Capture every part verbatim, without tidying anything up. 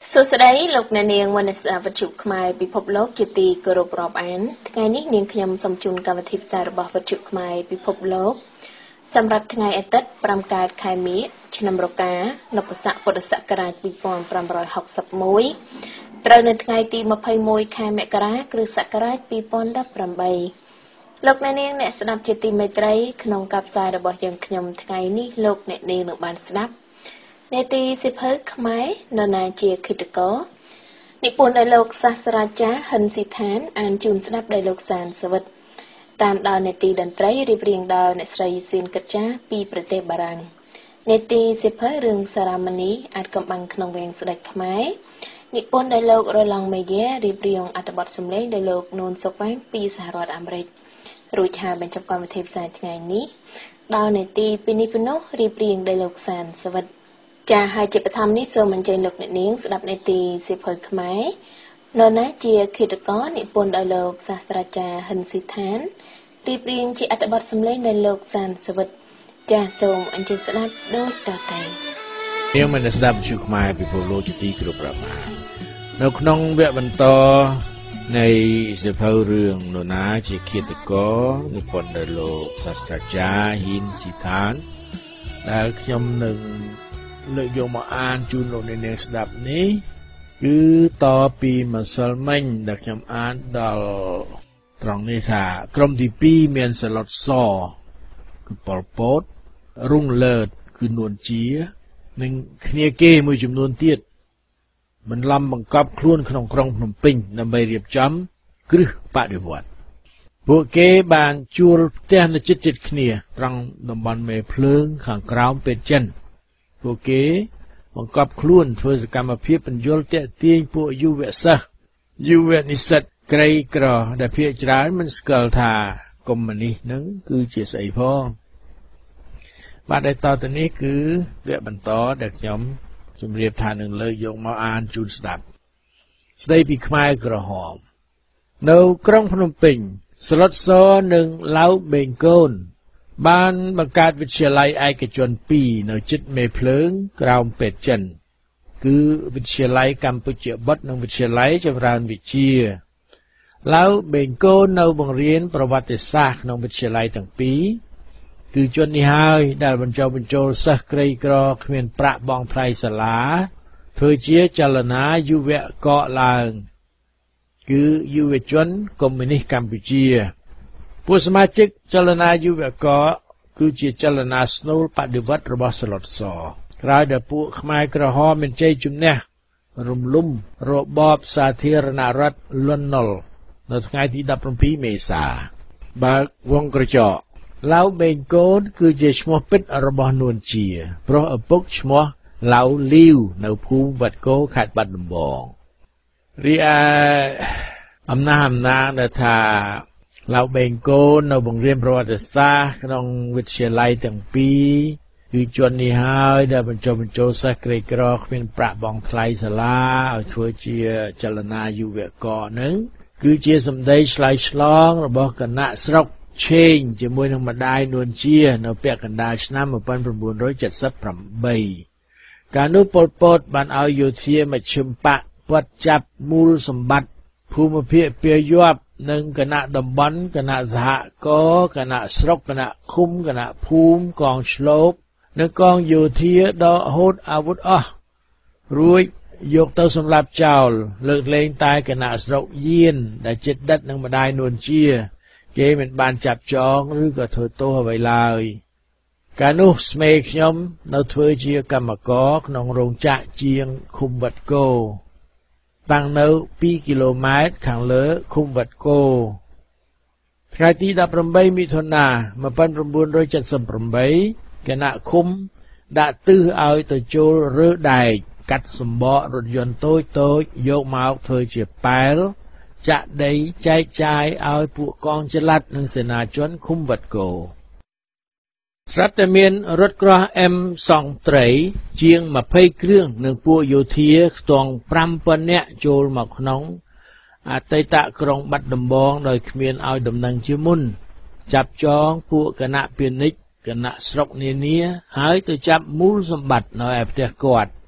សួស្តីលោកអ្នកនាងមនស្សវិទ្យុខ្មែរពិភពលោកជាទីគោរពរាប់អានថ្ងៃនេះនាងខ្ញុំសូមជូនកម្មវិធីផ្សាយរបស់វិទ្យុខ្មែរពិភពលោកសម្រាប់ថ្ងៃអាទិត្យប្រាំកើតខែមិញឆ្នាំរកានពស័កពុទ្ធសករាជពីរពាន់ប្រាំរយហកសិបមួយត្រូវនៅថ្ងៃទីម្ភៃមួយខែមករាគ្រិស្តសករាជពីរពាន់ដប់ប្រាំបីលោកអ្នកនាងអ្នកស្ដាប់ជាទីមេត្រីក្នុងការផ្សាយរបស់យើងខ្ញុំថ្ងៃនេះលោកអ្នកនាងនឹងបានស្ដាប់នេតិសិភៅខ្មែរនរណាជាគិតកោនិពន្ធដោយលោកសាស្ត្រាចារ្យហិនស៊ីឋានអានជូនស្ដាប់ដោយលោកសានសវិតតាមដល់នេតិតន្ត្រីរៀបរៀងដោយអ្នកស្រីស៊ីនកិត្ចាពីប្រទេសបារាំងនេតិសិភៅរឿងសារមនីអាចកំបាំងក្នុងវែងស្ដេចខ្មែរនិពន្ធដោយលោករឡង់មេយ៉ារៀបរៀងអត្ថបទសម្លេងដោយលោកនូនសុកវែងពីសហរដ្ឋអាមេរិករួចហើយបញ្ចប់កម្មវិធីផ្សាយថ្ងៃនេះដល់នេតិពីនេះពីនោះរៀបរៀងដោយលោកសានសវិតចាហើយជាបឋមនេះសូមអញ្ជើញលោកអ្នកនាងស្ដាប់នេតិសិភៅខ្មែរនរណាជាគិតកោនិពន្ធដោយលោកសាស្ត្រាចារ្យហិនស៊ីឋានរៀបរៀងជាអត្ថបទសម្លេងដោយលោកសានសវិតចាសូមអញ្ជើញស្ដាប់ដូចតទៅនាងមិនស្ដាប់ជាខ្មែរពិភពលោកជាទីគោរពរាប់អាននៅក្នុងវគ្គបន្តនៃសិភៅរឿងនរណាជាគិតកោនិពន្ធដោយលោកសាស្ត្រាចារ្យហិនស៊ីឋានដែលខ្ញុំនឹងលើកយកមកអានជូនលោកអ្នកនាងស្ដាប់នេះគឺតពីម្សិលមិញដែលខ្ញុំអានដល់ត្រង់នេះថាក្រុមទីពីរមានសឡុតសគឺប៉ុលពតរុងលើតគឺនួនជានិងគ្នាគេមួយចំនួនទៀតបន្លំបង្កប់ខ្លួនក្នុងក្រុងភ្នំពេញដើម្បីរៀបចំគ្រឹះបដិវត្តន៍ពួកគេបានជួលផ្ទះនៅជិតៗគ្នាត្រង់តំបន់មេភ្លើងខាងក្រោមពេទ្យចិនពួកគេបង្កប់ខ្លួនធ្វើសកម្មភាពបញ្យលតាក់ទាញពួកយុវសិស្សយុវនិស្សិតក្រីក្រដែលភាគច្រើនមិនស្គាល់ថាកុម្មុយនីសនឹងគឺជាស្អីផងបាទដែលតទៅនេះគឺវគ្គបន្តដែលខ្ញុំជម្រាបថានឹងលើកយកមកអានជូនស្ដាប់ស្ដីពីខ្មែរក្រហមនៅក្រុងភ្នំពេញស្លុតសនិងឡៅបេងកូនបានបង្កើតវិទ្យាល័យឯកជនពីរនៅជិតមេភ្លើងក្រោមពេទ្យចិនគឺវិទ្យាល័យកម្ពុជាបុត្រនិងវិទ្យាល័យចម្រើនវិទ្យាឡៅបេងកូននៅបង្រៀនប្រវត្តិសាស្ត្រក្នុងវិទ្យាល័យទាំងពីរគឺជននេះហើយដែលបញ្ចុះបញ្ចូលសិស្សក្រីក្រគ្មានប្រាក់បង់ថ្លៃសាលាធ្វើជាចលនាយុវកកឡើងគឺយុវជនកុម្មុយនីសកម្ពុជាពួកសមាជិកចលនាយុវកគឺជាចលនាស្នូលបដិវត្តន៍របស់ស្លុតសក្រោយដែលពួកខ្មែរក្រហមមានជ័យជំនះរំលំរបបសាធារណរដ្ឋលន់នល់នៅថ្ងៃទីដប់ប្រាំពីរមេសាបើកវងក្រចកឡៅបេងកូនគឺជាឈ្មោះពិតរបស់នួនជាប្រុសឪពុកឈ្មោះឡៅលាវនៅភូមិវត្តគោខេត្តបាត់ដំបងរីឯអំណាចអំណាងដែលថាឡៅបេងកូននៅបង្រៀនប្រវត្តិសាស្ត្រក្នុងវិទ្យាល័យទាំងពីរគឺជននេះហើយដែលបញ្ចុះបញ្ចូលសិស្សក្រីក្រគ្មានប្រាក់បង់ថ្លៃសាលាឲ្យធ្វើជាចលនាយុវកនឹងគឺជាសម្ដីឆ្លើយឆ្លងរបស់គណៈស្រុកឆេងជាមួយនឹងម្ដាយនួនជានៅពាក់កណ្ដាលឆ្នាំmột nghìn chín trăm bảy mươi támកាលនោះប៉ុលពតបានឲ្យយោធាមជ្ឈិមបកពាត់ចាប់មូលសម្បត្តិភូមិភាគពាយ័ព្យនិងគណៈតំបន់គណៈសហគរគណៈស្រុកគណៈឃុំគណៈភូមិកងឆ្លូបនិងកងយោធាដកហូតអាវុធអស់រួចយកទៅសម្លាប់ចោលលើកលែងតែគណៈស្រុកយានដែលជិតដិតនឹងម្ដាយនួនជាគេមិនបានចាប់ចងឬក៏ធ្វើទោសអ្វីឡើយកាលនោះស្មេខ្ញុំនៅធ្វើជាកម្មករក្នុងរោងចក្រជាងឃុំវត្តគោតាំងនៅពីរគីឡូម៉ែត្រខាងលើឃុំវត្តគោថ្ងៃទីដប់ប្រាំបីមិថុនាmột nghìn chín trăm bảy mươi támគណៈឃុំដាក់ទិសឲ្យទៅចូលរើដែកកាត់សម្បករថយន្តតូចតូចយកមកធ្វើជាប៉ែលចាក់ដីចែកចាយឲ្យពួកកងចល័តនិងសេនាជនឃុំវត្តគោស្រាប់តែមានរថក្រោះ M សង់ត្រីជាងยี่สิบគ្រឿងនិងពួកយោធាខ្ទង់ប្រាំពាន់នាក់ចូលមកក្នុងអតីតក្រុងបាត់ដំបងដោយគ្មានឲ្យដំណឹងជាមុនចាប់ចងពួកគណៈពាណិជ្ជគណៈស្រុកនានាហើយទៅចាប់មូលសម្បត្តិនៅឯផ្ទះគាត់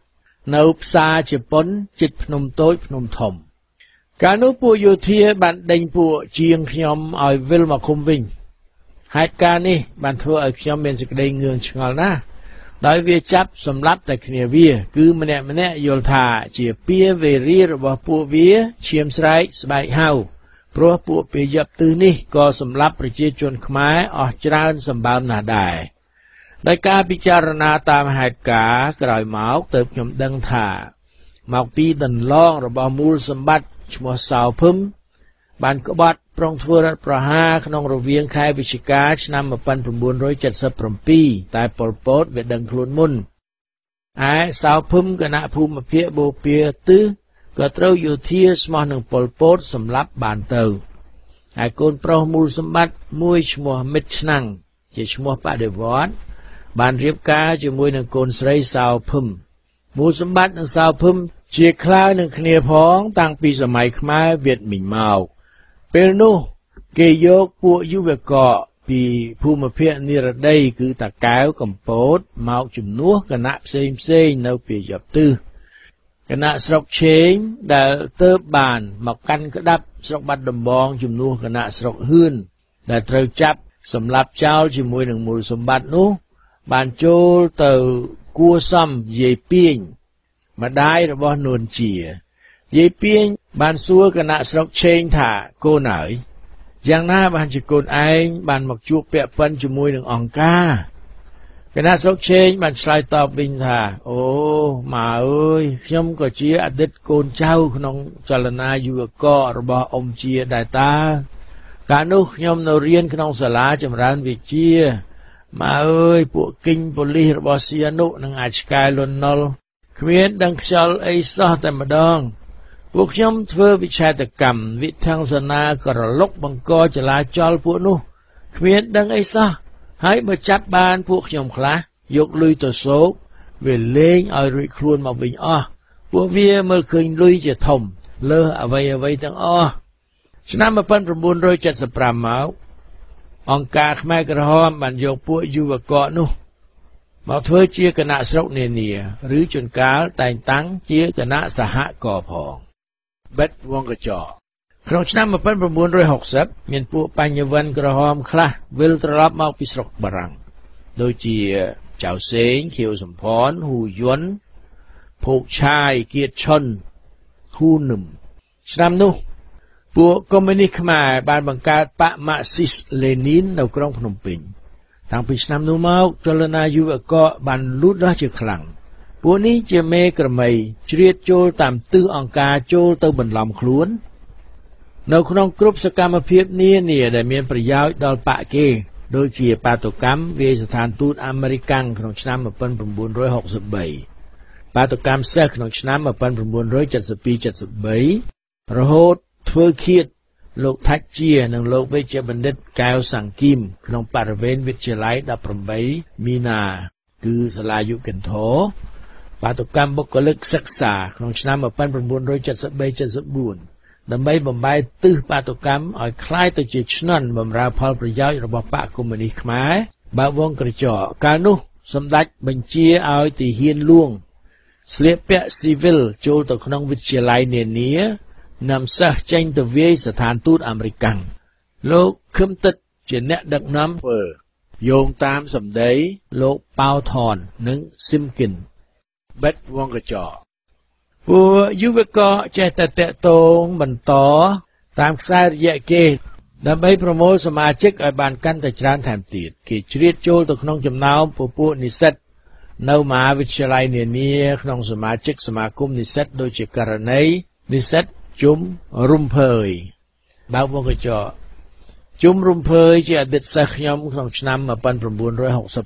នៅផ្សារជាប៉ុនជិតភ្នំតូចភ្នំធំកាលនោះពួកយោធាបានដេញពួកជាងខ្ញុំឲ្យវិលមកឃុំវិញហេតុការណ៍នេះបានធ្វើឲ្យខ្ញុំមានសេចក្តីងឿងឆ្ងល់ណាស់ដោយវាចាប់សម្លាប់តែគ្នាវាគឺម្នាក់ម្នាក់យល់ថាជាពាវេរារបស់ពួកវាឈាមស្រែកស្បែកហៅព្រោះពួកពាយ័ព្ទទិសនេះក៏សម្លាប់ប្រជាជនខ្មែរអស់ច្រើនសម្បើមណាស់ដែរដោយការពិចារណាតាមហេតុការណ៍ក្រោយមកទើបខ្ញុំដឹងថាមកពីដន្លងរបស់មូលសម្បត្តិឈ្មោះសៅភឹមបានក្បត់ប្រងធ្វើរដ្ឋប្រហារក្នុងរវាងខែវិច្ឆិកាឆ្នាំmột nghìn chín trăm bảy mươi bảyតែប៉ុលពតវាដឹងខ្លួនមុនឯសៅភឹមគណៈភូមិភាគបូព៌ាទិសក៏ត្រូវយោធាស្មោះនឹងប៉ុលពតសម្លាប់បានទៅហើយកូនប្រុសមូលសម្បត្តិមួយឈ្មោះមិត្តឆ្នាំងជាឈ្មោះបដិវត្តន៍បានរៀបការជាមួយនឹងកូនស្រីសៅភឹមមូលសម្បត្តិនិងសៅភឹមជាខ្លានឹងគ្នាផងតាំងពីសម័យខ្មែរវៀតមីងមកពេលនោះគេយកពួកយុវកៈពីភូមិភាគនិរដីគឺតាកែវកំពតមកជំនួសគណៈផ្សេងផ្សេងនៅពាយ័ព្ទទិសគណៈស្រុកឆេងដែលទៅបានមកកាន់ក្តាប់ស្រុកបាត់ដំបងជំនួសគណៈស្រុកហឿនដែលត្រូវចាប់សម្លាប់ចោលជាមួយនឹងមូលសម្បត្តិនោះបានចូលទៅគួសំយាយពីងម្ដាយរបស់នួនជាយាយពីងបានសួរគណៈស្រុកឆេងថាកូនអើយយ៉ាងណាបានជាកូនឯងបានមកជួបពាក់ព័ន្ធជាមួយនឹងអង្គការគណៈស្រុកឆេងបានឆ្លើយតបវិញថាអូម៉ាអើយខ្ញុំក៏ជាអតីតកូនចៅក្នុងចលនាយុវកៈរបស់អ៊ំជាដែរតាកាលនោះខ្ញុំនៅរៀនក្នុងសាលាចម្រើនវិជ្ជាម៉ាអើយពួកគិញប៉ូលីសរបស់សៀនុនឹងអាចឆ្កែលន់ណុលគ្មានដឹងខ្យល់អីសោះតែម្ដងពួកខ្ញុំធ្វើវិឆេទកម្មវិធានសនាក្រឡុកបង្កចលាចលពួកនោះគ្មានដឹងអីសោះហើយបើចាប់បានពួកខ្ញុំខ្លះយកលុយទៅសោកវាលេងឲ្យរួចខ្លួនមកវិញអស់ពួកវាមើលឃើញលុយជាធំលើសអ្វីអ្វីទាំងអស់ឆ្នាំmột nghìn chín trăm bảy mươi lămមកអង្គការខ្មែរក្រហមបានយកពួកយុវកៈនោះមកធ្វើជាគណៈស្រុកនានាឬជួនកាលតែងតាំងជាគណៈសហកផងបិទវងកញ្ចក់ក្នុងឆ្នាំmột nghìn chín trăm sáu mươiមានពួកបញ្ញវន្តក្រហមខ្លះវិលត្រឡប់មកពីស្រុកបារាំងដូចជាចៅសេងខៀវសំផនហ៊ូយុនភោគឆាយគៀតឈុនហ៊ូនឹមឆ្នាំនោះពួកកុម្មុយនីសខ្មែរបានបង្កើតបកម៉ាក់ស៊ីសលេនីននៅក្រុងភ្នំពេញតាំងពីឆ្នាំនោះមកចលនាយុវកៈបានលូតលាស់ជាខ្លាំងពួកនេះជាមេក្រមីជ្រៀតចូលតាមទិសអង្គការចូលទៅបន្លំខ្លួននៅក្នុងគ្រប់សកម្មភាពនានាដែលមានប្រយោជន៍ដល់បកគេដូចជាបាតុកម្មវាយស្ថានទូតអាមេរិកក្នុងឆ្នាំmột nghìn chín trăm sáu mươi baបាតុកម្មសេះក្នុងឆ្នាំmột nghìn chín trăm bảy mươi hai เจ็ดสิบ2រហូតធ្វើឃាតលោកថាច់ជានិងលោកវេជ្ជបណ្ឌិតកែវសង្គីមក្នុងបរិវេណវិទ្យាល័យដប់ប្រាំបីមីនាគឺសាលាយុគន្ធរបាតុកម្មបុគ្គលិកសិក្សាក្នុងឆ្នាំmột nghìn chín trăm bảy mươi ba เจ็ดสิบสี่ដើម្បីបំបែកទិសបាតុកម្មឲ្យคล้ายទៅជាឆ្នន់បម្រើផលប្រយោជន៍របស់បកកុម្មុយនីសខ្មែរបើវងក្រចកកាលនោះសម្ដេចបញ្ជាឲ្យទីហ៊ានលួងស្លៀកពាក់ស៊ីវិលចូលទៅក្នុងវិទ្យាល័យនានានាំសិស្សចេញទៅវាយស្ថានទូតអាមេរិកលោកខឹមទឹកជាអ្នកដឹកនាំធ្វើយោងតាមសម្ដីលោកប៉ៅថននិងស៊ីមគិនបិទវងកញ្ចក់ពួកយុវកៈចេះតែតេតងបន្តតាមខ្សែរយៈគេដើម្បីប្រមូលសមាជិកឲ្យបានកាន់តែច្រើនថែមទៀតគេជ្រៀតចូលទៅក្នុងចំណោមពពួកនិស្សិតនៅមហាវិទ្យាល័យនានាក្នុងសមាជិកសមាគមនិស្សិតដូចជាករណីនិស្សិតជុំរុំភើយបើកវងកញ្ចក់ជុំរុំភើយជាអតីតសិស្សខ្ញុំក្នុងឆ្នាំmột nghìn chín trăm sáu mươi tám sáu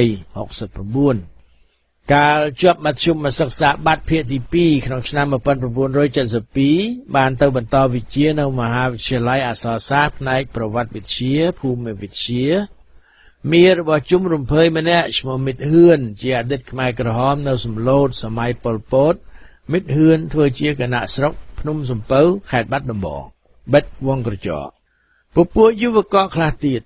mươi chínកាលជាប់មធ្យមសិក្សាប័ត្រភាគទីពីរក្នុងឆ្នាំmột nghìn chín trăm bảy mươi haiបានទៅបន្តវិជ្ជានៅមហាវិទ្យាល័យអក្សរសាស្ត្រផ្នែកប្រវត្តិវិទ្យាភូមិវិទ្យាមានរបស់ជុំរំភើយម្នាក់ឈ្មោះមិត្តហឿនជាអតីតខ្មែរក្រហមនៅសំឡូតសម័យប៉ុលពតមិត្តហឿនធ្វើជាគណៈស្រុកភ្នំសំពៅខេត្តបាត់ដំបងបិទវងក្រចកពពួកយុវកៈខ្លះទៀត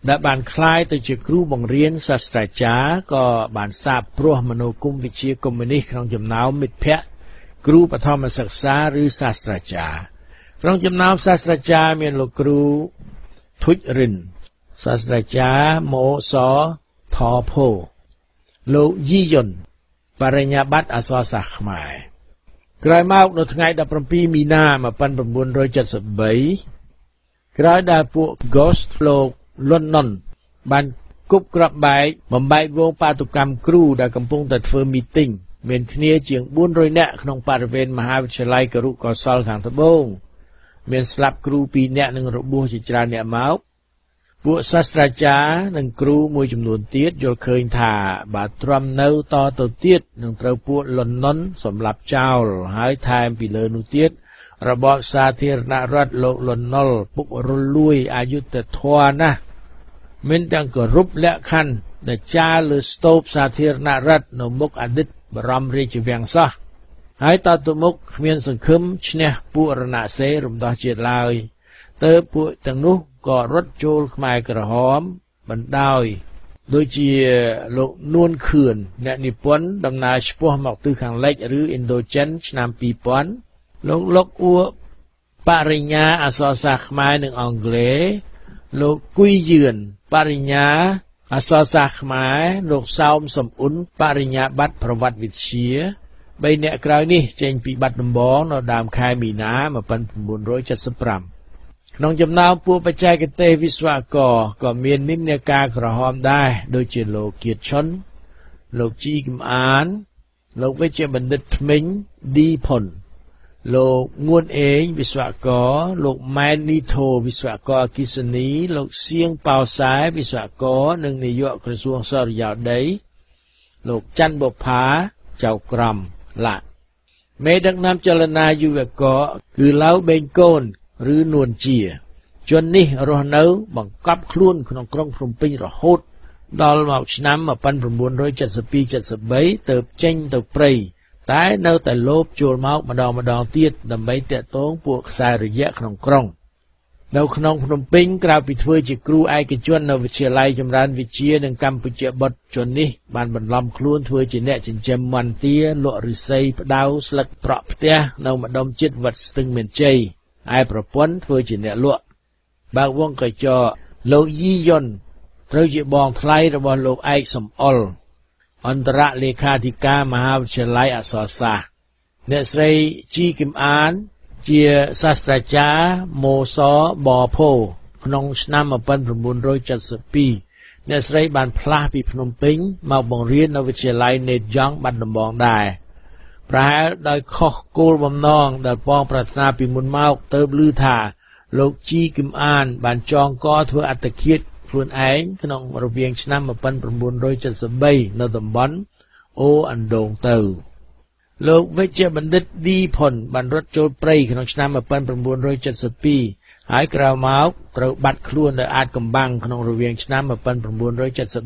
ដែលបានคล้ายទៅជាគ្រូបង្រៀនសាស្ត្រាចារ្យក៏បានសាបព្រោះមនោគមវិជ្ជាកុម្មុយនីសក្នុងចំណោមមិត្តភ័ក្តិគ្រូបឋមសិក្សាឬសាស្ត្រាចារ្យក្នុងចំណោមសាស្ត្រាចារ្យមានលោកគ្រូធុចរិនសាស្ត្រាចារ្យម៉ូសថភោលោកយីយុនបរិញ្ញាបត្រអក្សរសាស្ត្រខ្មែរក្រោយមកនៅថ្ងៃដប់ប្រាំពីរមីនា១៩៧៣ក្រោយដែលពួក Ghost លោក London បានគប់ក្របបែកបំបែកវងបាតុកម្មគ្រូដែលកំពុងតែធ្វើ meeting មានគ្នាជាងបួនរយនាក់ក្នុងបរិវេណមហាវិទ្យាល័យគរុកោសលខាងត្បូងមានស្លាប់គ្រូពីរនាក់និងរបួសជាច្រើនអ្នកមកពួកសាស្ត្រាចារ្យនិងគ្រូមួយចំនួនទៀតយល់ឃើញថាបើទ្រាំនៅតទៅទៀតនឹងត្រូវពួក London សម្លាប់ចោលហើយថែមពីលើនោះទៀតរបបសាធារណរដ្ឋលោក London ពុករលួយអយុត្តិធម៌ណាស់មានទាំងគោរពលក្ខខណ្ឌដែលចារលើស្ទូបសាធារណរដ្ឋនៅមុខអតីតបរមរាជវាំងសោះហើយតទៅមុខគ្មានសង្ឃឹមឈ្នះពួករណសេរីរំដោះជាតិឡើយទៅពួកទាំងនោះក៏រត់ចូលខ្មែរក្រហមបណ្ដោយដូចជាលោកនួនខឿនអ្នកនិពន្ធដំណើរឆ្ពោះមកទិសខាងលិចឬ Indogen ឆ្នាំពីរពាន់លោកលោកអ៊ូបរិញ្ញាអក្សរសាស្ត្រខ្មែរនិងអង់គ្លេសលោកគួយយឿនបរិញ្ញាអក្សរសាស្ត្រខ្មែរលោកសោមសំអ៊ុនបរិញ្ញាបត្រប្រវត្តិវិទ្យាបីអ្នកក្រោយនេះចេញពីបាត់ដំបងនៅដើមខែមីនា១៩៧៥ក្នុងចំណោមពួកបច្ចេកទេសវិស្វករក៏មាននិន្នាការក្រហមដែរដូចជាលោកគៀតឈុនលោកជីកំអានលោកវិជ្ជបណ្ឌិតថ្មិញឌីផុនលោកងួនអេងវិស្វករលោកម៉ែននីធូវិស្វករអគ្គិសនីលោកសៀងប៉ោសែវិស្វករនិងនាយកក្រសួងសុរិយោដីលោកច័ន្ទបុប្ផាចៅក្រមឡាមេដឹកនាំចលនាយុវករគឺឡៅបេងកូនឬនួនជាជននេះរស់នៅបង្កប់ខ្លួនក្នុងក្រុងភ្នំពេញរហូតដល់មកឆ្នាំ១៩៧២ ៧៣ទៅចេញទៅព្រៃតែនៅតែលោបចូលមកម្ដងម្ដងទៀតដើម្បីតាក់ទងពួកខ្សែរយៈក្នុងក្រុងនៅក្នុងភ្នំពេញក្រៅពីធ្វើជាគ្រូឯកជននៅវិទ្យាល័យចម្រើនវិទ្យានិងកម្ពុជាបុត្រជននេះបានបន្លំខ្លួនធ្វើជាអ្នកចិញ្ចឹមមាន់ទាលក់ឫស្សីផ្ដៅស្លឹកប្រក់ផ្ទះនៅម្ដុំជិតវត្តស្ទឹងមានជ័យឯប្រពន្ធធ្វើជាអ្នកលក់បើកវងកញ្ចក់លោកយីយុនត្រូវជាបងថ្លៃរបស់លោកឯកសំអល់អន្តរលេខាធិការមហាវិទ្យាល័យអក្សរសាស្ត្រអ្នកស្រីជីគឹមអានជាសាស្ត្រាចារ្យម៉ូសបភោក្នុងឆ្នាំ១៩៧២អ្នកស្រីបានផ្លាស់ពីភ្នំពេញមកបង្រៀននៅវិទ្យាល័យនេតយ៉ង់បាត់ដំបងដែរប្រហែលដោយខុសគោលបំណងដែលបងប្រាថ្នាពីមុនមកទៅឮថាលោកជីគឹមអានបានចងកធ្វើអត្តឃាតខ្លួនឯងក្នុងរវាងឆ្នាំ១៩៧៣នៅតំបន់អូអាន់ដូងទៅលោកវិជ្ជបណ្ឌិតឌីផុនបានរត់ចូលព្រៃក្នុងឆ្នាំ១៩៧២ហើយក្រោយមកត្រូវបាត់ខ្លួននៅអាតកំបាំងក្នុងរវាងឆ្នាំ១៩៧៣ ៧៤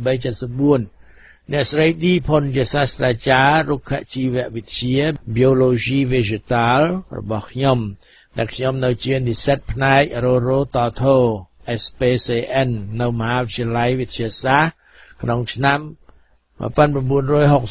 អ្នកស្រីឌីផុនជាសាស្ត្រាចារ្យរុក្ខជីវវិទ្យា Biology Vegetal របស់ខ្ញុំដែលខ្ញុំនៅជានិស្សិតផ្នែករ៉ូរ៉ូតថូ เอส พี ซี เอ็น នៅមហាវិទ្យាល័យវិទ្យាសាស្ត្រក្នុងឆ្នាំ១៩៦៦ ៦៧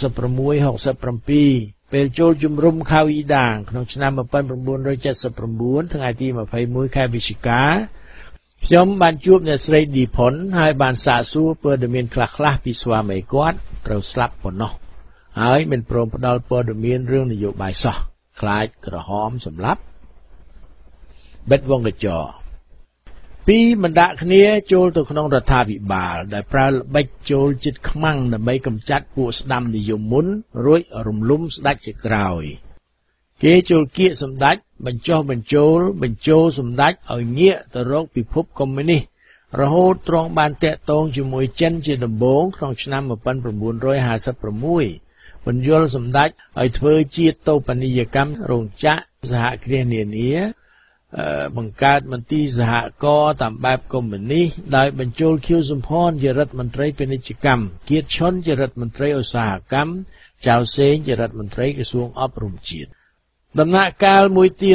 ពេលចូលជំរំខៅអ៊ីដាងក្នុងឆ្នាំ១៩៧៩ថ្ងៃទី២១ខែវិច្ឆិកាខ្ញុំបានជួបអ្នកស្រីឌីផុនហើយបានសាកសួរព័ត៌មានខ្លះៗពីស្វាមីគាត់ត្រូវស្លាប់ប៉ុណ្ណោះហើយមិនព្រមផ្ដល់ព័ត៌មានរឿងនយោបាយសោះខ្លាចក្រហមសម្លាប់បិទវងកញ្ចក់ពីរបណ្ដាក់គ្នាចូលទៅក្នុងរដ្ឋាភិបាលដែលប្រើល្បិចចូលចិត្តខ្មាំងដើម្បីកម្ចាត់ពួកស្ដាំនិយមមុនរួចរំលំស្ដេចជាក្រោយគេចូលគៀកសម្ដេចបញ្ចុះបញ្ចូលបញ្ចូលសម្ដេចឲ្យងាកទៅរកពិភពកុម្មុយនីសរហូតទ្រង់បានតាក់ទងជាមួយចិនជាដំបូងក្នុងឆ្នាំ១៩៥៦បញ្យល់សម្ដេចឲ្យធ្វើជាតូបនីយកម្មរោងចក្រសហគ្រាសនានាបង្កើតមន្ទីរសហករណ៍តាមបែបកុម្មុយនីសដោយបញ្ចូលខៀវសំផនជារដ្ឋមន្ត្រីពាណិជ្ជកម្មគៀតឈុនជារដ្ឋមន្ត្រីឧស្សាហកម្មចៅសេងជារដ្ឋមន្ត្រីក្រសួងអប់រំជាតិដំណាក់កាលមួយទៀត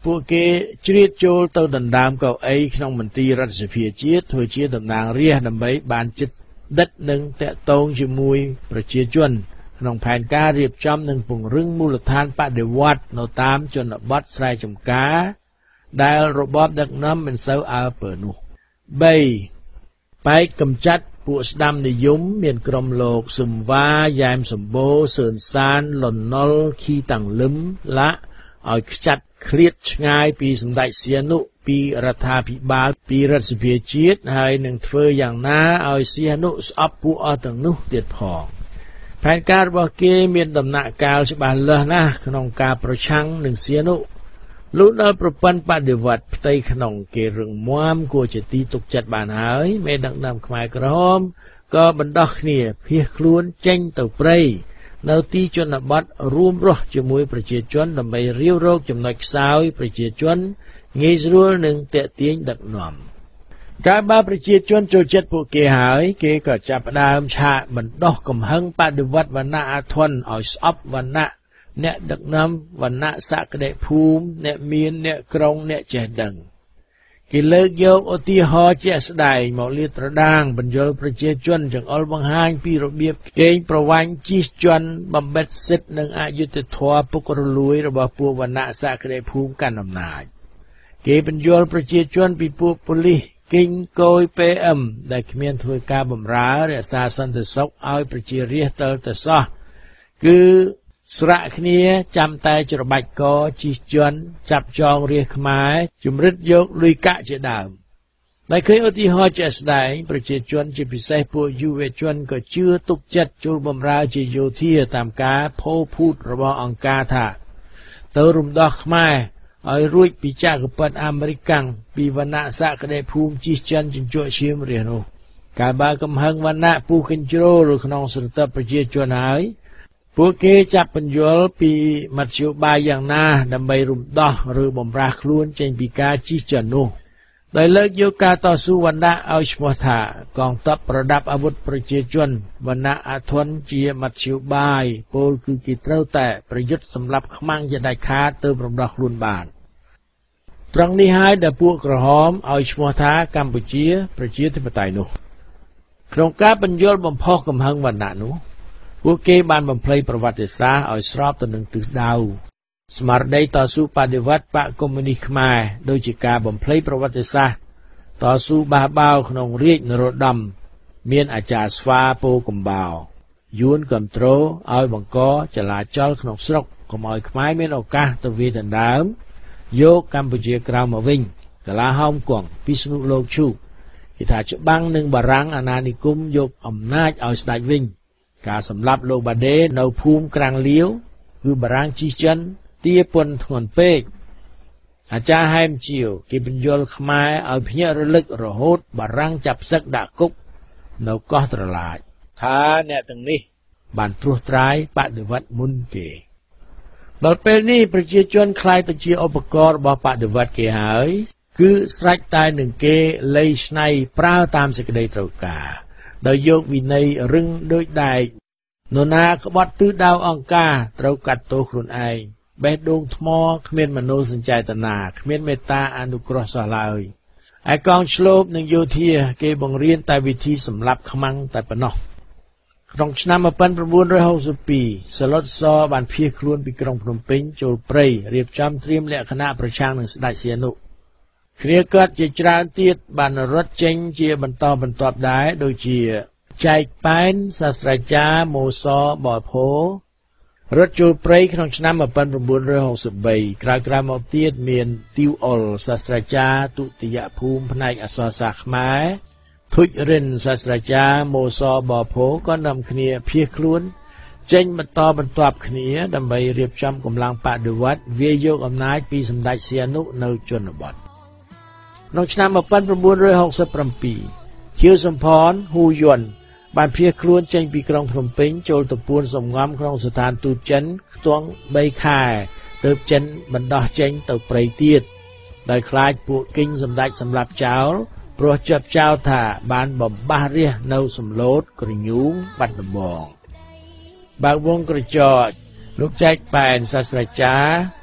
ពួកគេជ្រៀតចូលទៅដណ្ដើមកៅអីក្នុងមន្ទីររដ្ឋសភាជាតិធ្វើជាតំណាងរាស្ត្រដើម្បីបានចិត្តដិតនិងតាក់ទងជាមួយប្រជាជនក្នុងផែនការរៀបចំនិងពង្រឹងមូលដ្ឋានបដិវត្តនៅតាមជនបទស្រែចម្ការដែលរបបដឹកនាំមិនសូវអើពើនោះបីបែកកម្ចាត់ពួកស្ដាំនិយមមានក្រុមលោកស៊ឹមវ៉ាយ៉ែមសម្បូរសឿនសានលន់ណុលខីតាំងលឹមឡាឲ្យខ្ចាត់ឃ្លាតឆ្ងាយពីសម្ដេចសៀនុពីរដ្ឋាភិបាលពីរដ្ឋសភាជាតិហើយនឹងធ្វើយ៉ាងណាឲ្យសៀនុស្អប់ពួកអស់ទាំងនោះទៀតផងផែនការរបស់គេមានដំណាក់កាលច្បាស់លាស់ណាស់ក្នុងការប្រឆាំងនឹងសៀនុលុះដល់ប្រព័ន្ធបដិវត្តផ្ទៃក្នុងគេរឹងមាំគួរជាទីទុកចិត្តបានហើយមេដឹកនាំខ្មែរក្រហមក៏បណ្ដោះគ្នាភៀសខ្លួនចេញទៅព្រៃនៅទីជនបទរួមរស់ជាមួយប្រជាជនដើម្បីរាវរកចំណុចខ្សោយប្រជាជនងាយស្រួលនឹងទាក់ទាញដឹកនាំកាលបើប្រជាជនចូលចិត្តពួកគេហើយគេក៏ចាប់ផ្ដើមឆាកបណ្ដោះកំហឹងបដិវត្តវណ្ណៈអាធន់ឲ្យស្អប់វណ្ណៈអ្នកដឹកនាំវណ្ណៈសក្តិភូមិអ្នកមានអ្នកក្រុងអ្នកចេះដឹងគេលើកយកឧទាហរណ៍ជាក់ស្ដែងមកលាតត្រដាងបញ្យលប្រជាជនចង្អុលបង្ហាញពីរបៀបកេងប្រវ័ញ្ចជិះជាន់បំបិទសិទ្ធិនិងអយុត្តិធម៌ពុករលួយរបស់ពួកវណ្ណៈសក្តិភូមិកាន់អំណាចគេបញ្យលប្រជាជនពីពួកប៉ូលីសគិញកយ ពី អឹម ដែលគ្មានធ្វើការបម្រើរក្សាសន្តិសុខឲ្យប្រជារាស្ត្រទៅតែសោះគឺស្រៈគ្នាចាំតែច្របាច់កជិះជាន់ចាប់ចងរាស្ត្រខ្មែរជំរិតយកលុយកាក់ជាដើមដែលឃើញឧទាហរណ៍ជាក់ស្ដែងប្រជាជនជាពិសេសពួកយុវជនក៏ជឿទុកចិត្តចូលបម្រើជាយោធាតាមការផូរភូតរបស់អង្គការថាទៅរំដោះខ្មែរឲ្យរួចពីចក្រពត្តិអាមេរិកកាំងពីវណ្ណៈសក្តិភូមិជិះជាន់ជញ្ជក់ឈាមរាសនោះកាលបើកំហឹងវណ្ណៈពុះកញ្ជ្រោលក្នុងស្រទាប់ប្រជាជនហើយពួកគេចាប់បញ្យល់ពីមធ្យោបាយយ៉ាងណាដើម្បីរំដោះឬបំរាស់ខ្លួនចេញពីការជិះជាន់នោះដោយលើកយកការតស៊ូវណ្ណៈឲ្យឈ្មោះថាកងទ័ពប្រដាប់អាវុធប្រជាជនវណ្ណៈអាធន់ជាមធ្យោបាយពោលគឺគេត្រូវតែប្រយុទ្ធសម្រាប់ខ្មាំងជាដាច់ខាតទើបរំដោះខ្លួនបានត្រង់នេះហើយដែលពួកក្រហមឲ្យឈ្មោះថាកម្ពុជាប្រជាធិបតេយ្យនោះក្នុងការបញ្យល់បំផុសកំហឹងវណ្ណៈនោះពួកគេបានបំភ្លៃប្រវត្តិសាស្ត្រឲ្យស្របទៅនឹងទិសដៅស្មារតីតស៊ូបដិវត្តបកកុម្មុយនីសខ្មែរដូចជាការបំភ្លៃប្រវត្តិសាស្ត្រតស៊ូបះបោរក្នុងរាជនរោត្តមមានអាចារ្យស្វាពោកំបោរយួនគ្រប់ត្រូលឲ្យបង្កចលាចលក្នុងស្រុកកុំឲ្យខ្មែរមានឱកាសទៅវាយដណ្ដើមយកកម្ពុជាក្រៅមកវិញកលាហោមគង់ពិស្ណុលោកឈូគេថាច្បាំងនឹងបារាំងអាណានិគមយកអំណាចឲ្យស្ដេចវិញការសម្លាប់លោកបាដេនៅភូមិក្រាំងលាវគឺបារាំងជិះចិនទាពន្ធធ្ងន់ពេកអាចារ្យហែមជាវគេបញ្យល់ខ្មែរឲ្យភ្ញាក់រលឹករហូតបារាំងចាប់សឹកដាក់គុកនៅកោះត្រឡាចថាអ្នកទាំងនេះបានត្រួសត្រាយបដិវត្តមុនគេដល់ពេលនេះប្រជាជនខ្លាយទៅជាឧបករណ៍របស់បដិវត្តគេហើយគឺស្រេចតែនឹងគេលៃឆ្នៃប្រើតាមសេចក្តីត្រូវការដោយយកវិន័យរឹងដូចដែកនរណាក្បត់ទិសដៅអង្គការត្រូវកាត់ទោសខ្លួនឯងបេះដូងថ្មគ្មានមនោសញ្ចេតនាគ្មានមេត្តាអនុគ្រោះសោះឡើយឯកងឆ្លូបនិងយោធាគេបង្រៀនតែវិធីសម្លាប់ខ្មាំងតែប៉ុណ្ណោះក្នុងឆ្នាំmột nghìn chín trăm sáu mươi haiសាឡុតសបានភៀសខ្លួនពីក្រុងភ្នំពេញចូលព្រៃរៀបចំត្រៀមលក្ខណៈប្រឆាំងនឹងស្ដេចសៀនុគ្រាកាត់ជាច្រើនទៀតបានរត់ចេញជាបន្តបន្ទាប់ដែរដូចជាចែកប៉ែនសាស្ត្រាចារ្យម៉ូសបភោរត់ចូលព្រៃក្នុងឆ្នាំmột nghìn chín trăm sáu mươi baក្រោយៗមកទៀតមានទីវអុលសាស្ត្រាចារ្យទុតិយភូមិផ្នែកអក្សរសាស្ត្រខ្មែរធុចរិនសាស្ត្រាចារ្យម៉ូសបភោក៏នាំគ្នាភៀសខ្លួនចេញបន្តបន្ទាប់គ្នាដើម្បីរៀបចំកម្លាំងបដិវត្តវាយយកអំណាចពីសម្ដេចសៀនុនៅជនបទក្នុងឆ្នាំmột nghìn chín trăm sáu mươi bảyខៀវសំផនហ៊ូយុនបានភៀសខ្លួនចេញពីក្រុងភ្នំពេញចូលទៅពួនសំងំក្នុងស្ថានទូតចិនខ្ទង់បីខែទើបចិនបណ្ដោះចេញទៅព្រៃទៀតដោយខ្លាចពួកគិញសម្ដេចសម្លាប់ចោលព្រោះចាប់ចោលថាបានបំបះរាសនៅសំឡូតក្រញូងបាត់ដំបងបើកវងក្រចកលោកចែកប៉ែនសាស្ត្រាចារ្យ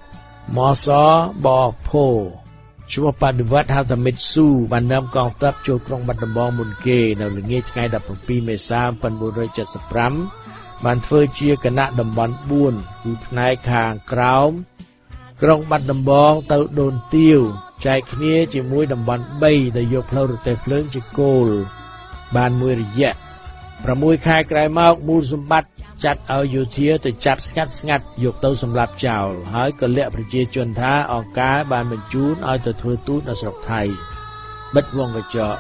มอสบอโพช่วปฏิวัติฮาตมิตซูบันนำกองทัพโจกรงบันดบองมุนเกในหลังเงี้ยថ្ងៃដប់7មេសាឆ្នាំ1975បានធ្វើជាគណៈតំបន់bốnគឺផ្នែកខាងក្រោមក្រុងបាត់ដំបងទៅដូនទាវចែកគ្នាជាមួយតំបន់3ដែលយកផ្លូវរទេះភ្លើងជាគោលបានមួយរយៈ6ខែក្រោយមកមូលសម្បត្តិចាត់ឲ្យយោធាទៅចាប់ស្ងាត់ស្ងាត់យកទៅសម្លាប់ចោលហើយក៏លាក់ប្រជាជនថាអង្គការបានបញ្ជូនឲ្យទៅធ្វើទូតនៅស្រុកថៃបិទវងកញ្ចក់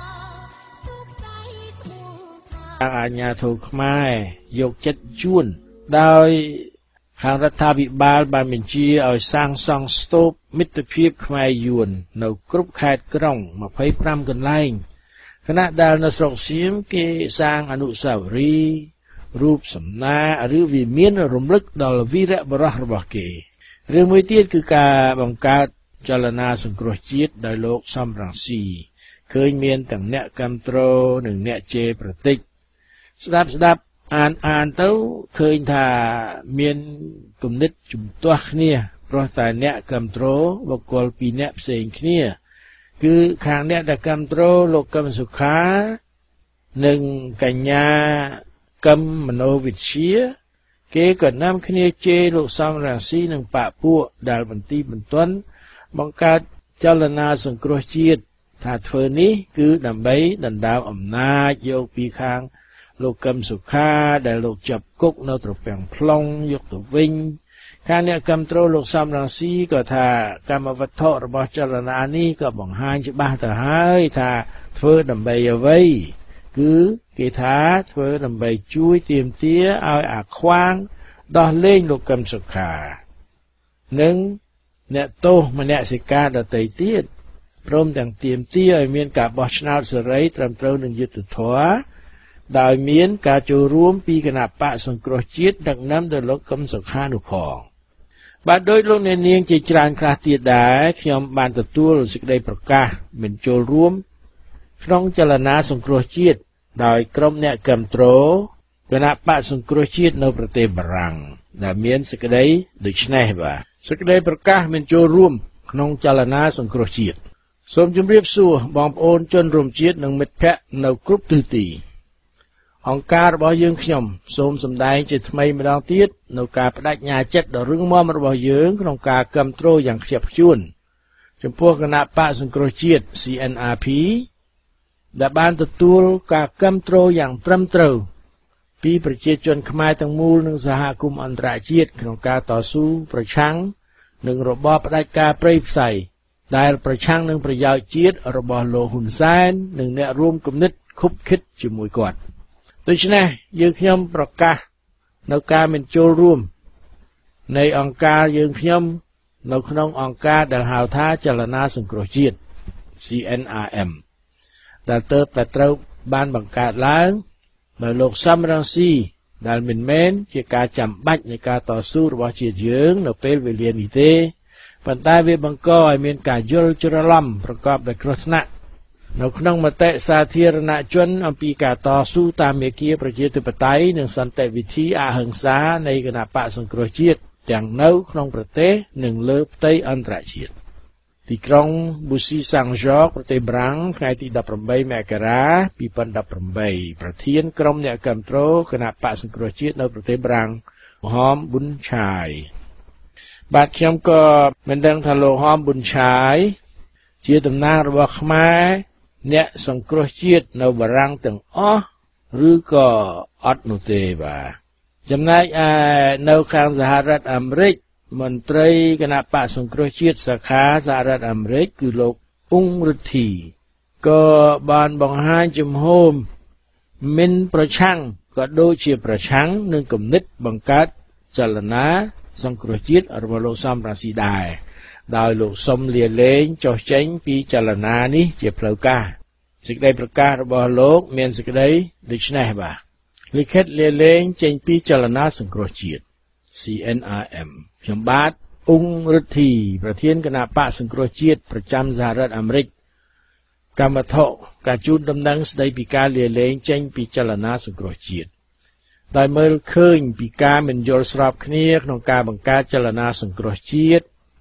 អាជ្ញាធរខ្មែរយកចិត្តជួនដោយខាងរដ្ឋាភិបាលបានបញ្ជាឲ្យសាងសង់ស្ទូបមិត្តភាពខ្មែរយួននៅគ្រប់ខេត្តក្រុង25កន្លែងខណៈដែលនៅស្រុកសៀមគេសាងអនុស្សាវរីយ៍រូបសំណាឬវិមានរំលឹកដល់វីរបុរសរបស់គេរឿងមួយទៀតគឺការបង្កើតចលនាសង្គ្រោះជាតិដោយលោកសំរងស៊ីឃើញមានទាំងអ្នកគ្រប់គ្រងនិងអ្នកជេរប្រតិចស្ដាប់ស្ដាប់អានអានទៅឃើញថាមានគំនិតជំទាស់គ្នាព្រោះតែអ្នកគ្រប់គ្រងបុគ្គលពីរអ្នកផ្សេងគ្នាគឺខាងអ្នកដែលគ្រប់គ្រងលោកកឹមសុខានិងកញ្ញាកឹមមនោវិទ្យាគេក៏នាំគ្នាជេរលោកសំរងស៊ីនិងបកពួកដែលបន្ទីបន្ទាន់បង្កើតចលនាសង្គ្រោះជាតិថាធ្វើនេះគឺដើម្បីដណ្ដើមអំណាចយកពីខាងលោកកឹមសុខាដែលលោកចាប់គុកនៅត្រពាំង plong យកទៅវិញខាងអ្នកគ្រប់គ្រងលោកសំរងស៊ីក៏ថាកម្មវត្ថុរបស់ចលនានេះក៏បង្ហាញច្បាស់ទៅហើយថាធ្វើដើម្បីអ្វីគឺគេថាធ្វើដើម្បីជួយទាមទារឲ្យអាខ្វាងដោះលែងលោកកឹមសុខានិងអ្នកទោសមនសិការដទៃទៀតព្រមទាំងទាមទារឲ្យមានការបោះឆ្នោតសេរីត្រឹមត្រូវនឹងយុត្តិធម៌ដោយមានការចូលរួមពីគណៈបកសង្គ្រោះជាតិដឹកនាំដោយលោកកឹមសុខានោះផងបាទដោយលោកអ្នកនាងជាច្រើនខ្លះទៀតដែរខ្ញុំបានទទួលសេចក្តីប្រកាសមិនចូលរួមក្នុងចលនាសង្គ្រោះជាតិដោយក្រុមអ្នកគ្រប់គ្រងគណៈបកសង្គ្រោះជាតិនៅប្រទេសបារាំងដែលមានសេចក្តីដូចនេះបាទសេចក្តីប្រកាសមិនចូលរួមក្នុងចលនាសង្គ្រោះជាតិសូមជម្រាបសួរបងប្អូនជនរួមជាតិនិងមិត្តភ័ក្តិនៅគ្រប់ទិសទីអង្គការរបស់យើងខ្ញុំសូមសម្ដែងជាថ្មីម្ដងទៀតនៅការបដិញ្ញាចិត្តដ៏រឹងមាំរបស់យើងក្នុងការគ្រប់គ្រងយ៉ាងខ្ជាប់ខ្ជួនចំពោះគណៈបកសង្គ្រោះជាតិ C N R P ដែលបានទទួលការគ្រប់គ្រងយ៉ាងត្រឹមត្រូវពីប្រជាជនខ្មែរទាំងមូលនិងសហគមន៍អន្តរជាតិក្នុងការតស៊ូប្រឆាំងនឹងរបបផ្ដាច់ការព្រៃផ្សៃដែលប្រឆាំងនឹងប្រយោជន៍ជាតិរបស់លោកហ៊ុនសែននិងអ្នករួមគំនិតខុបខិតជាមួយគាត់ដូច្នេះយើងខ្ញុំប្រកាសនៅការមិនចូលរួមនៃអង្គការយើងខ្ញុំនៅក្នុងអង្គការដែលហៅថាចលនាសង្គ្រោះជាតិ C N R M ដែលទើបតែត្រូវបានបង្កើតឡើងដោយលោកសំរងស៊ីដែលមិនមែនជាការចាំបាច់នៃការតស៊ូរបស់ជាតិយើងនៅពេលវេលានេះទេប៉ុន្តែវាបង្កឲ្យមានការយល់ច្រឡំប្រកបដោយគ្រោះថ្នាក់នៅក្នុងមតិសាធារណជនអំពីការតស៊ូតាមមាគ៌ាប្រជាធិបតេយ្យនិងសន្តិវិធីអហិង្សានៃគណបក្សសង្គ្រោះជាតិទាំងនៅក្នុងប្រទេសនិងលើផ្ទៃអន្តរជាតិទីក្រុងប៊ូស៊ីសាំងហ្សកប្រទេសបារាំងថ្ងៃទី18មករាពីរពាន់ដប់ប្រាំបីប្រធានក្រុមអ្នកគ្រប់គ្រងគណបក្សសង្គ្រោះជាតិនៅប្រទេសបារាំងហមប៊ុនឆាយបាទខ្ញុំក៏មិនដឹងថាលោកហមប៊ុនឆាយជាតំណាងរបស់ខ្មែរអ្នកសង្គ្រោះជាតិនៅបារាំងទាំងអស់ឬក៏អត់នោះទេបាទចំណែកឯនៅខាងសហរដ្ឋអាមេរិកមន្ត្រីគណៈបក្សសង្គ្រោះជាតិសាខាសហរដ្ឋអាមេរិកគឺលោកអ៊ុងរិទ្ធីក៏បានបង្ហាញជំហរមិនប្រឆាំងក៏ដូចជាប្រឆាំងនឹងគំនិតបង្កើតចលនាសង្គ្រោះជាតិរបស់លោកសំរងស៊ីដែរដោយលោកសុំលាលែងចុះចេញពីចលនានេះជាផ្លូវការសេចក្តីប្រកាសរបស់លោកមានសេចក្តីដូចនេះបាទលិខិតលាលែងចេញពីចលនាសង្គ្រោះជាតិ C N R M ខ្ញុំបាទអ៊ុងរិទ្ធីប្រធានគណៈបក្សសង្គ្រោះជាតិប្រចាំសហរដ្ឋអាមេរិកកម្មវត្ថុការជូនដំណឹងស្តីពីការលាលែងចេញពីចលនាសង្គ្រោះជាតិដោយមើលឃើញពីការមិនយល់ស្របគ្នាក្នុងការបង្កើតចលនាសង្គ្រោះជាតិ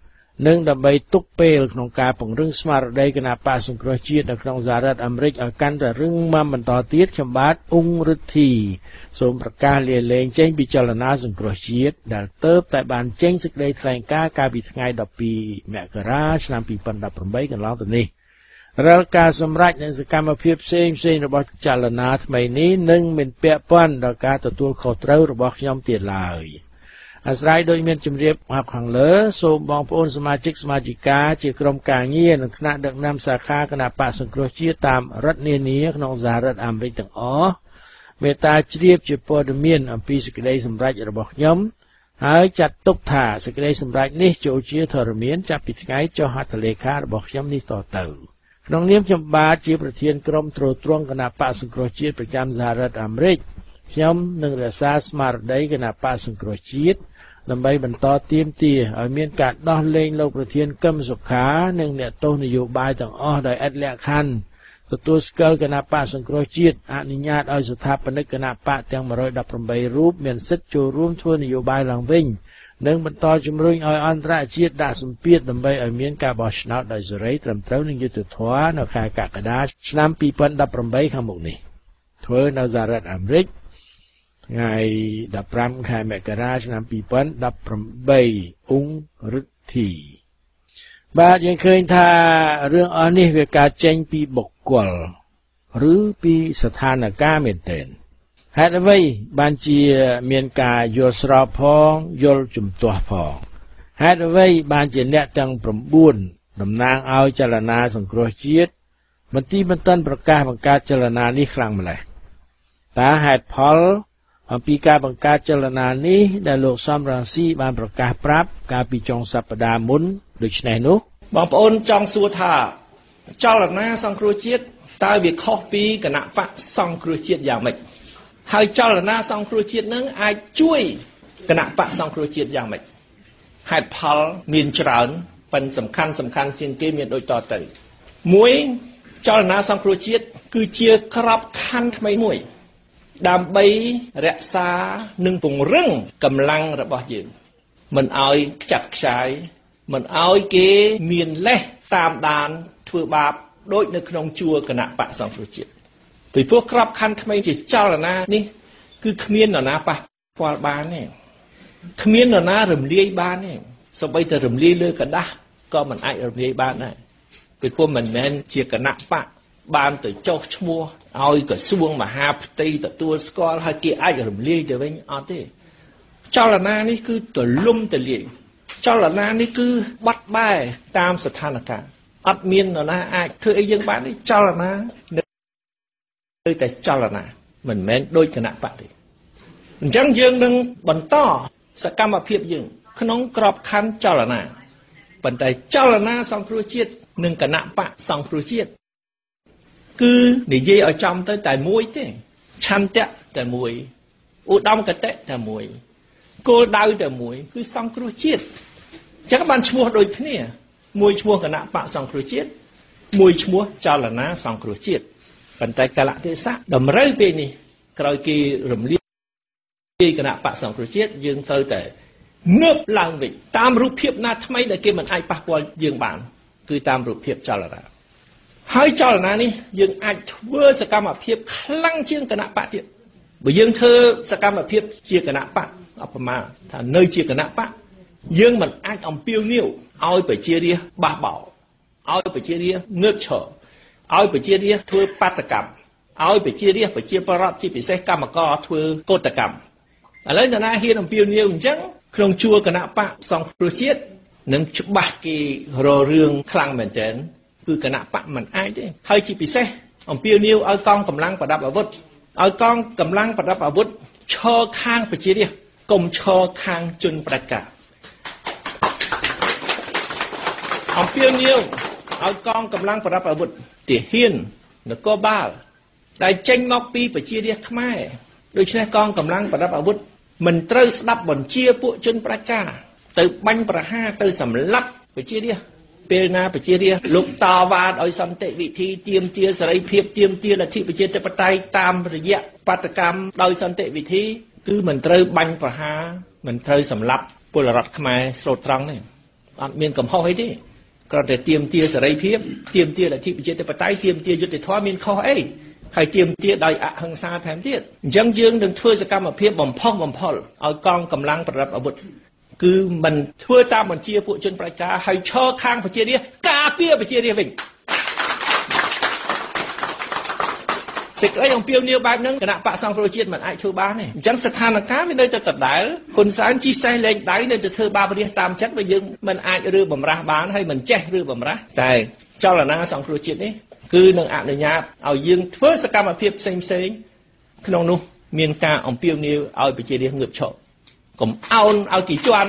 និងដើម្បីទុកពេលក្នុងការពង្រឹងស្មារតីគណៈបកសង្គ្រោះជាតិនៅក្នុងសហរដ្ឋអាមេរិកឲ្យកាន់តែរឹងមាំបន្តទៀតខ្ញុំបាទអ៊ុងរិទ្ធីសូមប្រកាសលាលែងចេញពីចលនាសង្គ្រោះជាតិដែលទើបតែបានចេញសេចក្តីថ្លែងការណ៍កាលពីថ្ងៃដប់ពីរមករាឆ្នាំពីរពាន់ដប់ប្រាំបីកន្លងទៅនេះរាល់ការសម្រេចនិងសកម្មភាពផ្សេងផ្សេងរបស់ចលនាថ្មីនេះនឹងមិនពាក់ព័ន្ធដល់ការទទួលខុសត្រូវរបស់ខ្ញុំទៀតឡើយអាស្រ័យដោយមានជំរាបខាងលើសូមបងប្អូនសមាជិកសមាជិកាជាក្រុមការងារនិងថ្នាក់ដឹកនាំសាខាគណៈបកសង្គ្រោះជាតិតាមរដ្ឋនានាក្នុងសហរដ្ឋអាមេរិកទាំងអស់មេត្តាជ្រាបជាព័ត៌មានអំពីសេចក្តីសម្រេចរបស់ខ្ញុំហើយចាត់ទុកថាសេចក្តីសម្រេចនេះចូលជាធរមានចាប់ពីថ្ងៃចុះហត្ថលេខារបស់ខ្ញុំនេះតទៅក្នុងនាមខ្ញុំបាទជាប្រធានក្រុមត្រួតត្រងគណៈបកសង្គ្រោះជាតិប្រចាំសហរដ្ឋអាមេរិកខ្ញុំនឹងរក្សាស្មារតីគណៈបកសង្គ្រោះជាតិដើម្បីបន្តទាមទារឲ្យមានការដោះលែងលោកប្រធានកឹមសុខានិងអ្នកទោសនយោបាយទាំងអស់ដោយឥតលក្ខខណ្ឌទទួលស្គាល់គណៈបកសង្គ្រោះជាតិអនុញ្ញាតឲ្យស្ថាបនិកគណៈបកទាំងmột trăm mười támរូបមានសិទ្ធិចូលរួមធ្វើនយោបាយឡើងវិញនិងបន្តជំរុញឲ្យអន្តរជាតិដាក់សម្ពាធដើម្បីឲ្យមានការបោះឆ្នោតដោយសេរីត្រឹមត្រូវនិងយុត្តិធម៌នៅខែកក្កដាឆ្នាំពីរពាន់ដប់ប្រាំបីខាងមុខនេះធ្វើនៅសហរដ្ឋអាមេរិកថ្ងៃដប់ប្រាំខែមករាឆ្នាំពីរពាន់ដប់ប្រាំបីអ៊ុងរិទ្ធីបាទយើងឃើញថារឿងអស់នេះវាកើតចេញពីបុគ្គលឬពីស្ថានភាពមែនទែនហេតុអ្វីបានជាមានការយល់ស្របផងយល់ជំទាស់ផងហេតុអ្វីបានជាអ្នកទាំង៩តំណាងឲ្យចលនាសង្គ្រោះជាតិបន្ទីបន្តិនប្រកាសបង្កើតចលនានេះខ្លាំងម្ល៉េះតើហេតុផលអំពីការបង្កើតចលនានេះដែលលោកសំរងស៊ីបានប្រកាសប្រាប់កាលពីចុងសប្តាហ៍មុនដូច្នេះនោះបងប្អូនចង់សួរថាចលនាសង្គ្រោះជាតិតើវាខុសពីគណៈបកសង្គ្រោះជាតិយ៉ាងម៉េចហើយចលនាសង្គ្រោះជាតិនឹងអាចជួយគណៈបកសង្គ្រោះជាតិយ៉ាងម៉េចហេតុផលមានច្រើនប៉ុន្តែសំខាន់សំខាន់ជាងគេមានដូចតទៅមួយចលនាសង្គ្រោះជាតិគឺជាក្របខ័ណ្ឌថ្មីមួយដើម្បីរក្សានិងពង្រឹងកម្លាំងរបស់យើងមិនឲ្យខ្ចាត់ខ្ចាយមិនឲ្យគេមានលេសតាមដានធ្វើបាបដូចនៅក្នុងជួរគណៈបកសង្គ្រោះជាតិពីព្រោះក្របខ័ណ្ឌថ្មីជាចលនានេះគឺគ្មាននរណាប៉ះពាល់បានទេគ្មាននរណារំលាយបានទេសូម្បីតែរំលាយលើกระดาษក៏មិនអាចរំលាយបានដែរពីព្រោះមិនមែនជាគណៈបកបានទៅចុះឈ្មោះឲ្យក្រសួងមហាផ្ទៃទទួលស្គាល់ហើយគេអាចរំលាយទៅវិញអត់ទេចលនានេះគឺទលំទលាយចលនានេះគឺបាត់បែរតាមស្ថានភាពអត់មាននរណាអាចធ្វើអីយើងបានទេចលនានៅតែចលនាមិនមែនដូចគណៈបកទេអញ្ចឹងយើងនឹងបន្តសកម្មភាពយើងក្នុងក្របខ័ណ្ឌចលនាប៉ុន្តែចលនាសង្គ្រោះជាតិនិងគណៈបកសង្គ្រោះជាតិគឺនិយាយឲ្យចំទៅតែមួយទេឆន្ទៈតែមួយឧត្តមកតេតែមួយគោលដៅតែមួយគឺសង្គ្រោះជាតិអញ្ចឹងបានឈ្មោះដូចគ្នាមួយឈ្មោះគណៈបកសង្គ្រោះជាតិមួយឈ្មោះចលនាសង្គ្រោះជាតិប៉ុន្តែកលៈទេសៈតម្រូវពេលនេះក្រោយគេរំលាយគណៈបកសង្គ្រោះជាតិយើងត្រូវតែងើបឡើងវិញតាមរូបភាពណាថ្មីដែលគេមិនអាចប៉ះពាល់យើងបានគឺតាមរូបភាពចលនាហើយចលនានេះយើងអាចធ្វើសកម្មភាពខ្លាំងជាងគណៈបកទៀតបើយើងធ្វើសកម្មភាពជាគណៈបកអបមាថានៅជាគណៈបកយើងមិនអាចអំពាវនាវឲ្យប្រជារាស្ត្របះបោឲ្យប្រជារាស្ត្รงើបឈរឲ្យប្រជារាស្ត្រធ្វើបាតកម្មឲ្យប្រជារាស្ត្រប្រជាប្រដ្ឋជាពិសេសកម្មករធ្វើកោតកម្មឥឡូវនរណាហ៊ានអំពាវនាវអញ្ចឹងក្នុងជួរគណៈបកសង្គ្រោះជាតិនឹងច្បាស់គេររឿងខ្លាំងមែនទែនគឺគណៈបកមិនអាចទេហើយជាពិសេសអំពាវនាវឲ្យកងកម្លាំងប្រដាប់អាវុធឲ្យកងកម្លាំងប្រដាប់អាវុធឈរខាងប្រជារាស្ត្រកុំឈរខាងជនផ្ដាច់ការអំពាវនាវឲ្យកងកម្លាំងប្រដាប់អាវុធទាហាននគរបាលដែលចេញមកពីប្រជារាស្ត្រខ្មែរដូច្នេះកងកម្លាំងប្រដាប់អាវុធមិនត្រូវស្ដាប់បញ្ជាពួកជនផ្ដាច់ការទៅបាញ់ប្រហារទៅសម្លាប់ប្រជារាស្ត្រពេលណាប្រជារាស្ត្រលោកតវ៉ាដោយសន្តិវិធីទាមទារសេរីភាពទាមទារលទ្ធិប្រជាធិបតេយ្យតាមរយៈបាតកម្មដោយសន្តិវិធីគឺមិនត្រូវបាញ់ប្រហារមិនត្រូវសម្លាប់ពលរដ្ឋខ្មែរស្រូតត្រង់ទេអត់មានកំហុសអីទេគ្រាន់តែទាមទារសេរីភាពទាមទារលទ្ធិប្រជាធិបតេយ្យទាមទារយុត្តិធម៌មានខុសអីហើយទាមទារដោយអហិង្សាថែមទៀតអញ្ចឹងយើងនឹងធ្វើសកម្មភាពបំផុសបំផុលឲ្យកងកម្លាំងប្រដាប់អាវុធគឺមិនធ្វើតាមបញ្ជាពួកជនប្រជាការហើយឈរខាងប្រជារាស្ត្រការពារប្រជារាស្ត្រវិញសេចក្តីអំពាវនាវបែបហ្នឹងគណៈបកសង្គ្រោះជាតិមិនអាចធ្វើបានទេអញ្ចឹងស្ថានភាពវានៅតែដដែលហ៊ុនសែនជីសេះលេងដៃនៅតែធ្វើបាបរាស្ត្រតាមចិត្តបើយើងមិនអាចរើបំរាស់បានហើយមិនចេះរើបំរាស់តែចលនាសង្គ្រោះជាតិនេះគឺនឹងអនុញ្ញាតឲ្យយើងធ្វើសកម្មភាពផ្សេងផ្សេងក្នុងនោះមានការអំពាវនាវឲ្យប្រជារាស្ត្រងើបឈរកុំអោនឲ្យគេជន់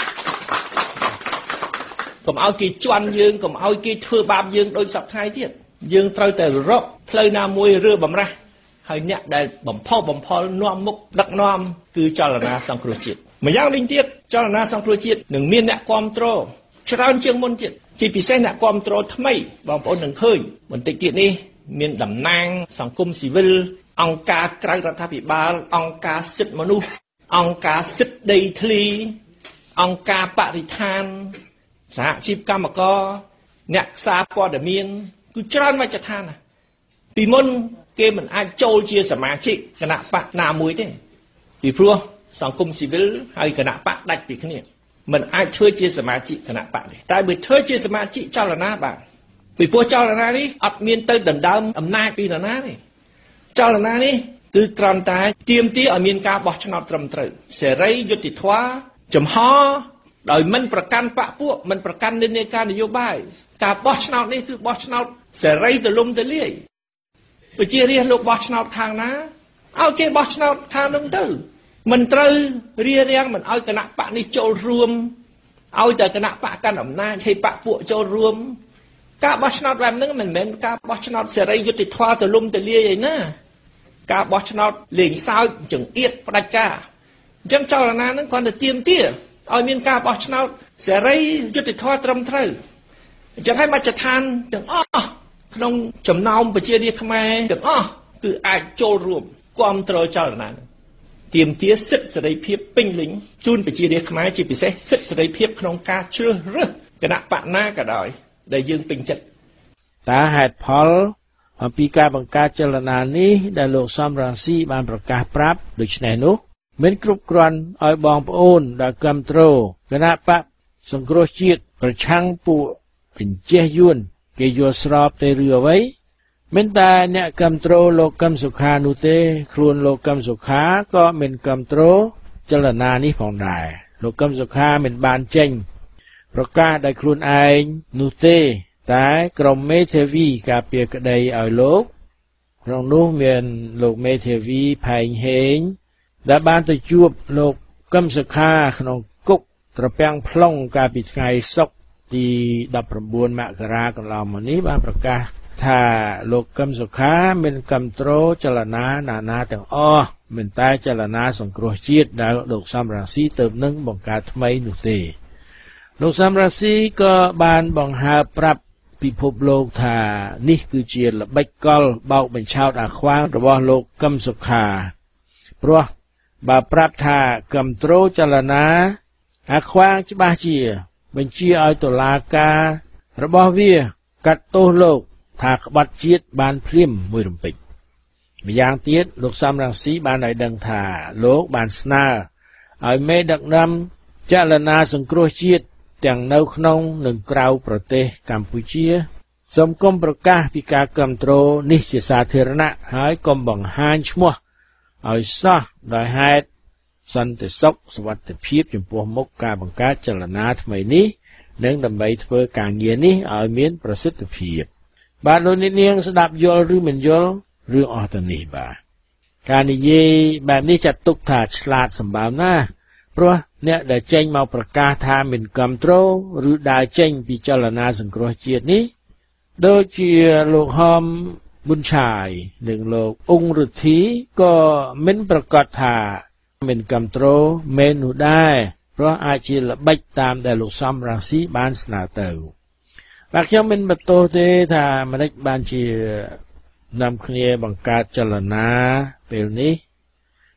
កុំឲ្យគេជន់យើងកុំឲ្យគេធ្វើបាបយើងដូចសពថ្ងៃទៀតយើងត្រូវតែរកផ្លូវណាមួយរើបំរាស់ហើយអ្នកដែលបំផុសបំផុលនាំមុខដឹកនាំគឺចលនាសង្គ្រោះជាតិម្យ៉ាងវិញទៀតចលនាសង្គ្រោះជាតិនឹងមានអ្នកគាំទ្រច្រើនជាងមុនទៀតជាពិសេសអ្នកគាំទ្រថ្មីបងប្អូននឹងឃើញបន្តិចទៀតនេះមានតំណាងសង្គមស៊ីវិលអង្គការក្រៅរដ្ឋាភិបាលអង្គការសិទ្ធិមនុស្សអង្គការសិទ្ធិដីធ្លីអង្គការបរិស្ថានសហជីពកម្មករអ្នកសារព័ត៌មានគឺច្រើនមជ្ឈដ្ឋានណាពីមុនគេមិនអាចចូលជាសមាជិកគណៈបកណាមួយទេពីព្រោះសង្គមស៊ីវិលហើយគណៈបកដាច់ពីគ្នាមិនអាចធ្វើជាសមាជិកគណៈបកទេតែបើធ្វើជាសមាជិកចលនាបានពីព្រោះចលនានេះអត់មានទៅដណ្ដើមអំណាចពីនរណាទេចលនានេះគឺគ្រាន់តែទាមទារឲ្យមានការបោះឆ្នោតត្រឹមត្រូវសេរីយុត្តិធម៌ចំហដោយមិនប្រកាន់បកពួកមិនប្រកាន់និន្នាការនយោបាយការបោះឆ្នោតនេះគឺបោះឆ្នោតសេរីទលំទលាយប្រជារាស្ត្រលោកបោះឆ្នោតខាងណាឲ្យគេបោះឆ្នោតខាងនោះទៅមិនត្រូវរារាំងមិនឲ្យគណៈបកនេះចូលរួមឲ្យតែគណៈបកកាន់អំណាចឲ្យបកពួកចូលរួមការបោះឆ្នោតបែបហ្នឹងមិនមែនការបោះឆ្នោតសេរីយុត្តិធម៌ទលំទលាយឯណាការបោះឆ្នោតលេងសើចចង្អៀតផ្ដាច់ការអញ្ចឹងចលនាហ្នឹងគ្រាន់តែទាមទារឲ្យមានការបោះឆ្នោតសេរីយុត្តិធម៌ត្រឹមត្រូវអញ្ចឹងហើយមជ្ឈដ្ឋានទាំងអស់ក្នុងចំណោមប្រជារាស្ត្រខ្មែរទាំងអស់គឺអាចចូលរួមគាំទ្រចលនាហ្នឹងទាមទារសិទ្ធិសេរីភាពពេញលេញជូនប្រជារាស្ត្រខ្មែរជាពិសេសសិទ្ធិសេរីភាពក្នុងការជ្រើសរើសគណៈបកណាក៏ដោយដែលយើងពេញចិត្តតើហេតុផលអំពីការបង្កើតចលនានេះដែលលោកសំរងស៊ីបានប្រកាសប្រាប់ដូច្នេះនោះមិនគ្រប់គ្រាន់ឲ្យបងប្អូនដែលគាំទ្រគណៈបកសង្គ្រោះជាតិប្រឆាំងពួកកញ្ចេះយួនគេយល់ស្របទេឬអ្វីមិនតែអ្នកគាំទ្រលោកកឹមសុខានោះទេខ្លួនលោកកឹមសុខាក៏មិនគាំទ្រចលនានេះផងដែរលោកកឹមសុខាមិនបានចេញប្រកាសដោយខ្លួនឯងនោះទេតែក្រុមមេធាវីការពារក្តីឲ្យលោកក្នុងនោះមានលោកមេធាវីផែងហេងដែលបានទៅជួបលោកកឹមសុខាក្នុងគុកត្រពាំង plong កាលពីថ្ងៃសុក្រទីដប់ប្រាំបួនមករាកន្លងមកនេះបានប្រកាសថាលោកកឹមសុខាមានគាំទ្រចលនាណានាទាំងអស់មិនតែចលនាសង្គ្រោះជាតិដែលលោកសំរងស៊ីទៅនឹងបង្កើតថ្មីនោះទេលោកសំរងស៊ីក៏បានបង្ហើបប្រាប់ពិភពលោកថានេះគឺជាល្បិចកលបោកបញ្ឆោតអាខ្វាងរបស់លោកកឹមសុខាព្រោះបើប្រាប់ថាគាំទ្រចលនាអាខ្វាងច្បាស់ជាបញ្ជាឲ្យតុលាការរបស់វាកាត់ទោសលោកថាក្បត់ជាតិបានភ្លាមមួយរំពេចម្យ៉ាងទៀតលោកសំរងស៊ីបានឲ្យដឹងថាលោកបានស្នើឲ្យមេដឹកនាំចលនាសង្គ្រោះជាតិទាំងនៅក្នុងនិងក្រៅប្រទេសកម្ពុជាសូមកុំប្រកាសពីការគាំទ្រនេះជាសាធារណៈហើយកុំបង្ហាញឈ្មោះឲ្យសោះដោយហេតុសន្តិសុខសុវត្ថិភាពចំពោះមុខការបង្កើតចលនាថ្មីនេះនិងដើម្បីធ្វើការងារនេះឲ្យមានប្រសិទ្ធភាពបាទលោកអ្នកនាងស្ដាប់យល់ឬមិនយល់រឿងអស់ទៅនេះបាទការនិយាយបែបនេះចាត់ទុកថាឆ្លាតសម្បើមណាស់ព្រោះអ្នកដែលចេញមកប្រកាសថាមិនគាំទ្រឬដើរចេញពីចលនាសង្គ្រោះជាតិនេះដូចជាលោកហមប៊ុនឆាយនិងលោកអ៊ុងរុទ្ធីក៏មិនប្រកាសថាមិនគាំទ្រមែននោះដែរព្រោះអាចជាល្បិចតាមដែលលោកសំរងស៊ីបានស្នើទៅបាទខ្ញុំមិនបន្ទោសទេថាម្ដេចបានជានាំគ្នាបង្កើតចលនាពេលនេះ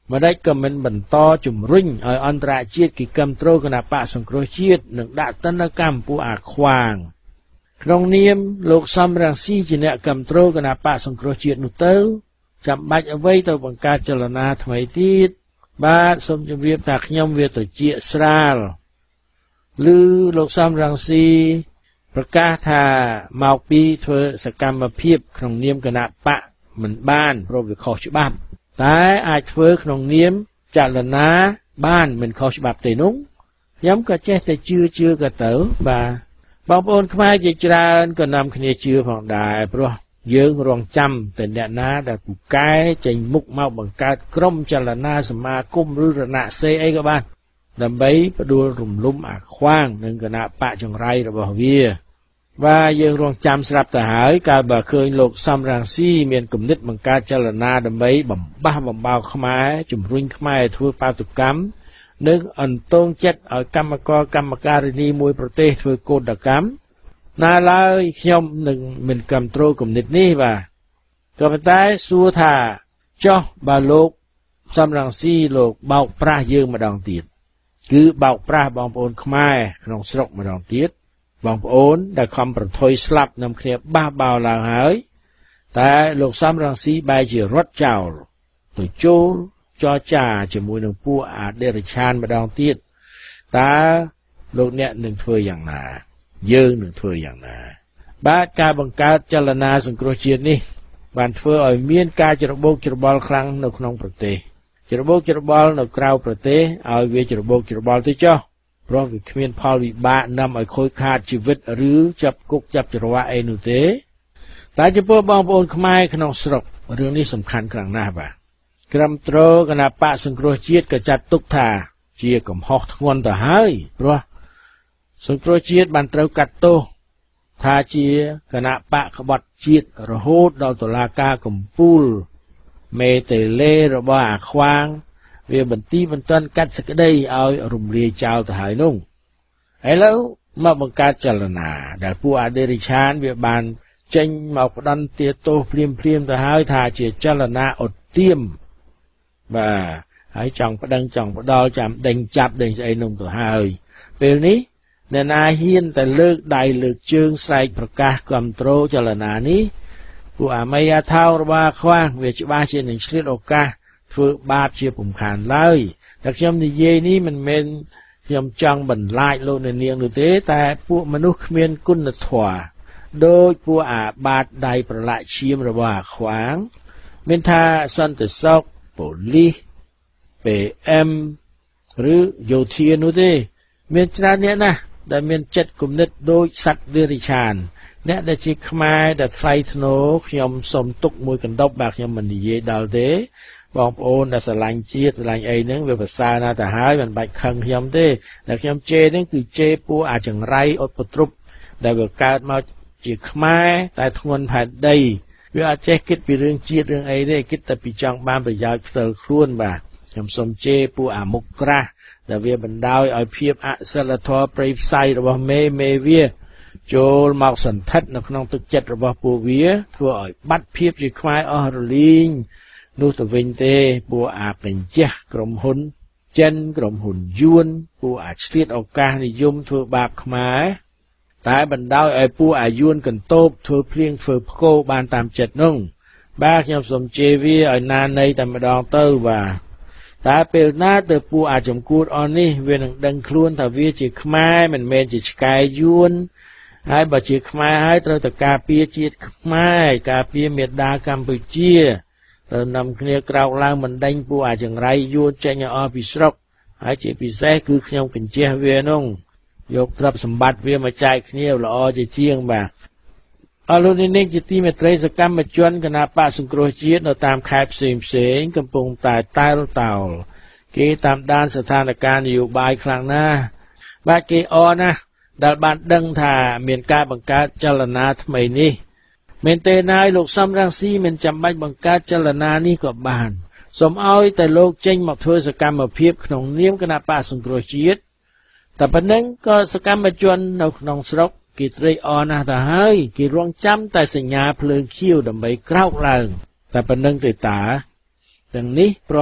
ម្ដេចក៏មិនបន្តជំរុញឲ្យអន្តរជាតិគេគាំទ្រគណៈបកសង្គ្រោះជាតិនិងដាក់ទណ្ឌកម្មពួកអាខ្វាងក្នុងនាមលោកសំរងស៊ីជាអ្នកគាំទ្រគណៈបកសង្គ្រោះជាតិនោះទៅចាំបាច់អ្វីទៅបង្កើតចលនាថ្មីទៀតបាទសូមជម្រាបថាខ្ញុំវាត្រជាស្រាលឬលោកសំរងស៊ីប្រកាសថាមកពីធ្វើសកម្មភាពក្នុងនាមគណៈបកមិនបានព្រោះវាខុសច្បាប់តែអាចធ្វើក្នុងនាមចលនាបានមិនខុសច្បាប់ទេនោះខ្ញុំក៏ចេះតែជឿជឿក៏ទៅបាទបងប្អូនខ្មែរជាច្រើនក៏នាំគ្នាជឿផងដែរព្រោះយើងរងចាំតែអ្នកណាដែលពូកែចេញមុខមកបង្កើតក្រុមចលនាសមាគមឬរណសេរីអីក៏បានដើម្បីផ្ដួលរំលំអាខ្វាងនិងគណៈបកចង្រៃរបស់វាបាទយើងរងចាំស្រាប់ទៅហើយកាលបើឃើញលោកសំរងស៊ីមានគំនិតបង្កើតចលនាដើម្បីបំបះបំបោខ្មែរជំរុញខ្មែរធ្វើបាតុកម្មនិងអន្តងចិត្តឲ្យកម្មករកម្មការិនីមួយប្រទេសធ្វើកោតកម្មណាឡើយខ្ញុំនឹងមិនគាំទ្រគំនិតនេះបាទក៏ប៉ុន្តែសួរថាចុះបើលោកសំរងស៊ីលោកបោកប្រាស់យើងម្ដងទៀតគឺបោកប្រាស់បងប្អូនខ្មែរក្នុងស្រុកម្ដងទៀតបងប្អូនដែលខំប្រថុយស្លាប់នាំគ្នាបះបោឡើងហើយតែលោកសំរងស៊ីបែរជារត់ចោលទៅចូលចរចាជាមួយនឹងពួកអដិរិឆានម្ដងទៀតតើលោកអ្នកនឹងធ្វើយ៉ាងណាយើងនឹងធ្វើយ៉ាងណាបាទការបង្កើតចលនាសង្គ្រោះជាតិនេះបានធ្វើឲ្យមានការច្របូកច្របល់ខ្លាំងនៅក្នុងប្រទេសច្របូកច្របល់នៅក្រៅប្រទេសឲ្យវាច្របូកច្របល់ទៅចុះព្រោះវាគ្មានផលវិបាកនាំឲ្យខូចខាតជីវិតឬចាប់គុកចាប់ច្រវាក់អីនោះទេតែចំពោះបងប្អូនខ្មែរក្នុងស្រុករឿងនេះសំខាន់ខ្លាំងណាស់បាទក្រមត្រគណៈបកសង្គ្រោះជាតិក៏ចាត់ទុកថាជាកំហុសធ្ងន់ទៅហើយព្រោះសង្គ្រោះជាតិបានត្រូវកាត់ទោសថាជាគណៈបកក្បត់ជាតិរហូតដល់តុលាការកំពូលមេតេលេរបស់អាខ្វាងវាបន្ទីបន្ទាន់កាត់សេចក្តីឲ្យរំលាយចោលទៅហើយនោះឥឡូវមកបង្កើតចលនាដែលពួកអដិរិឆានវាបានចេញមកផ្ដន់ទាទោសភ្លាមភ្លាមទៅហើយថាជាចលនាអត់ទៀមបាទហើយចង់ប្តឹងចង់ផ្ដាល់ចាំដេញចាប់ដេញស្អីនោះទៅហើយពេលនេះអ្នកណាហ៊ានតែលើកដៃលើកជើងស្រែកប្រកាសគ្រប់គ្រងចលនានេះពួកអាមេអាថោរបស់ខ្វាងវាច្បាស់ជានឹងឆ្លៀតឱកាសធ្វើបាបជាពំខានឡើយតែខ្ញុំនិយាយនេះមិនមែនខ្ញុំចង់បន្លាចលោកអ្នកនាងនោះទេតែពួកមនុស្សគ្មានគុណធម៌ដោយពួកអាបាតដៃប្រឡាក់ឈាមរបស់អាខ្វាងមានថាសន្តិសុខប៉ូលីស ពី អេម ឬយោធានោះទេមានច្រើនអ្នកណាស់ដែលមានចិត្តគំនិតដូចសត្វដេរិឆានអ្នកដែលជាខ្មែរដែលថ្លៃថ្នូរខ្ញុំសូមទុកមួយកណ្ដុបបាទខ្ញុំមិននិយាយដល់ទេបងប្អូនដែលស្រឡាញ់ជាតិស្រឡាញ់អីហ្នឹងវាប្រសើរណាស់ទៅហើយមិនបាច់ខឹងខ្ញុំទេតែខ្ញុំជេរហ្នឹងគឺជេរពួកអាចង្រៃអត់ពទ្រុបដែលវាកើតមកជាខ្មែរតែធ្ងន់ផែនដីវាអត់ចេះគិតពីរឿងជាតិរឿងអីទេគិតតែពីចង់បានប្រយោជន៍ផ្ទាល់ខ្លួនបាទខ្ញុំសូមជេរពួកអាមុខក្រាស់ដែលវាបណ្ដោយឲ្យភាពអសិលធម៌ប្រៃផ្សៃរបស់មេមេវាចូលមកសន្ធិដ្ឋនៅក្នុងទឹកចិត្តរបស់ពួកវាធ្វើឲ្យបាត់ភាពជាខ្មែរអស់រលីងនោះទៅវិញទេពួកអាកញ្ចេះក្រុមហ៊ុនចិនក្រុមហ៊ុនយួនពួកអាឆ្លៀតឱកាសនិយមធ្វើបាបខ្មែរតែបណ្ដោយឲ្យពួកអាយួនកន្តោបធ្វើភ្លៀងធ្វើផ្គោបានតាមចិត្តនោះបាទខ្ញុំសូមជេរវាឲ្យណានៃតែម្ដងទៅបាទតែពេលណាទៅពួកអាចំគួតអស់នេះវានឹងដឹងខ្លួនថាវាជាខ្មែរមិនមែនជាឆ្កែយួនហើយបើជាខ្មែរហើយត្រូវតែការពារជាតិខ្មែរការពារមេដាកម្ពុជាត្រូវនាំគ្នាក្រោកឡើងមិនដេញពួកអាចង្រៃយួនចេញឲ្យអស់ពីស្រុកហើយជាពិសេសគឺខ្ញុំកញ្ជះវានោះយកទ្រព្យសម្បត្តិវាមកចែកគ្នាល្អជាជាងបាទអរលោកនាងជាទីមេត្រីសកម្មជនគណបកសង្គ្រោះជាតិនៅតាមខេត្តផ្សេងផ្សេងកំពុងតែតែលតោលគេតាមដានស្ថានភាពនយោបាយខ្លាំងណាស់បាទគេអរណាស់ដែលបានដឹងថាមានការបង្កើតចលនាថ្មីនេះមែនទេណាយលោកសំរងស៊ីមិនចាំបាច់បង្កើតចលនានេះក៏បានសូមឲ្យតែលោកចេញមកធ្វើសកម្មភាពក្នុងនាមគណបកសង្គ្រោះជាតិតែប៉ុណ្ណឹងក៏សកម្មជននៅក្នុងស្រុកគេត្រេកអរណាស់ទៅហើយគេរងចាំតែសញ្ញាភ្លើងខៀវដើម្បីក្រោកឡើងតែប៉ុណ្្នឹងទេតាទាំងនេះព្រោះ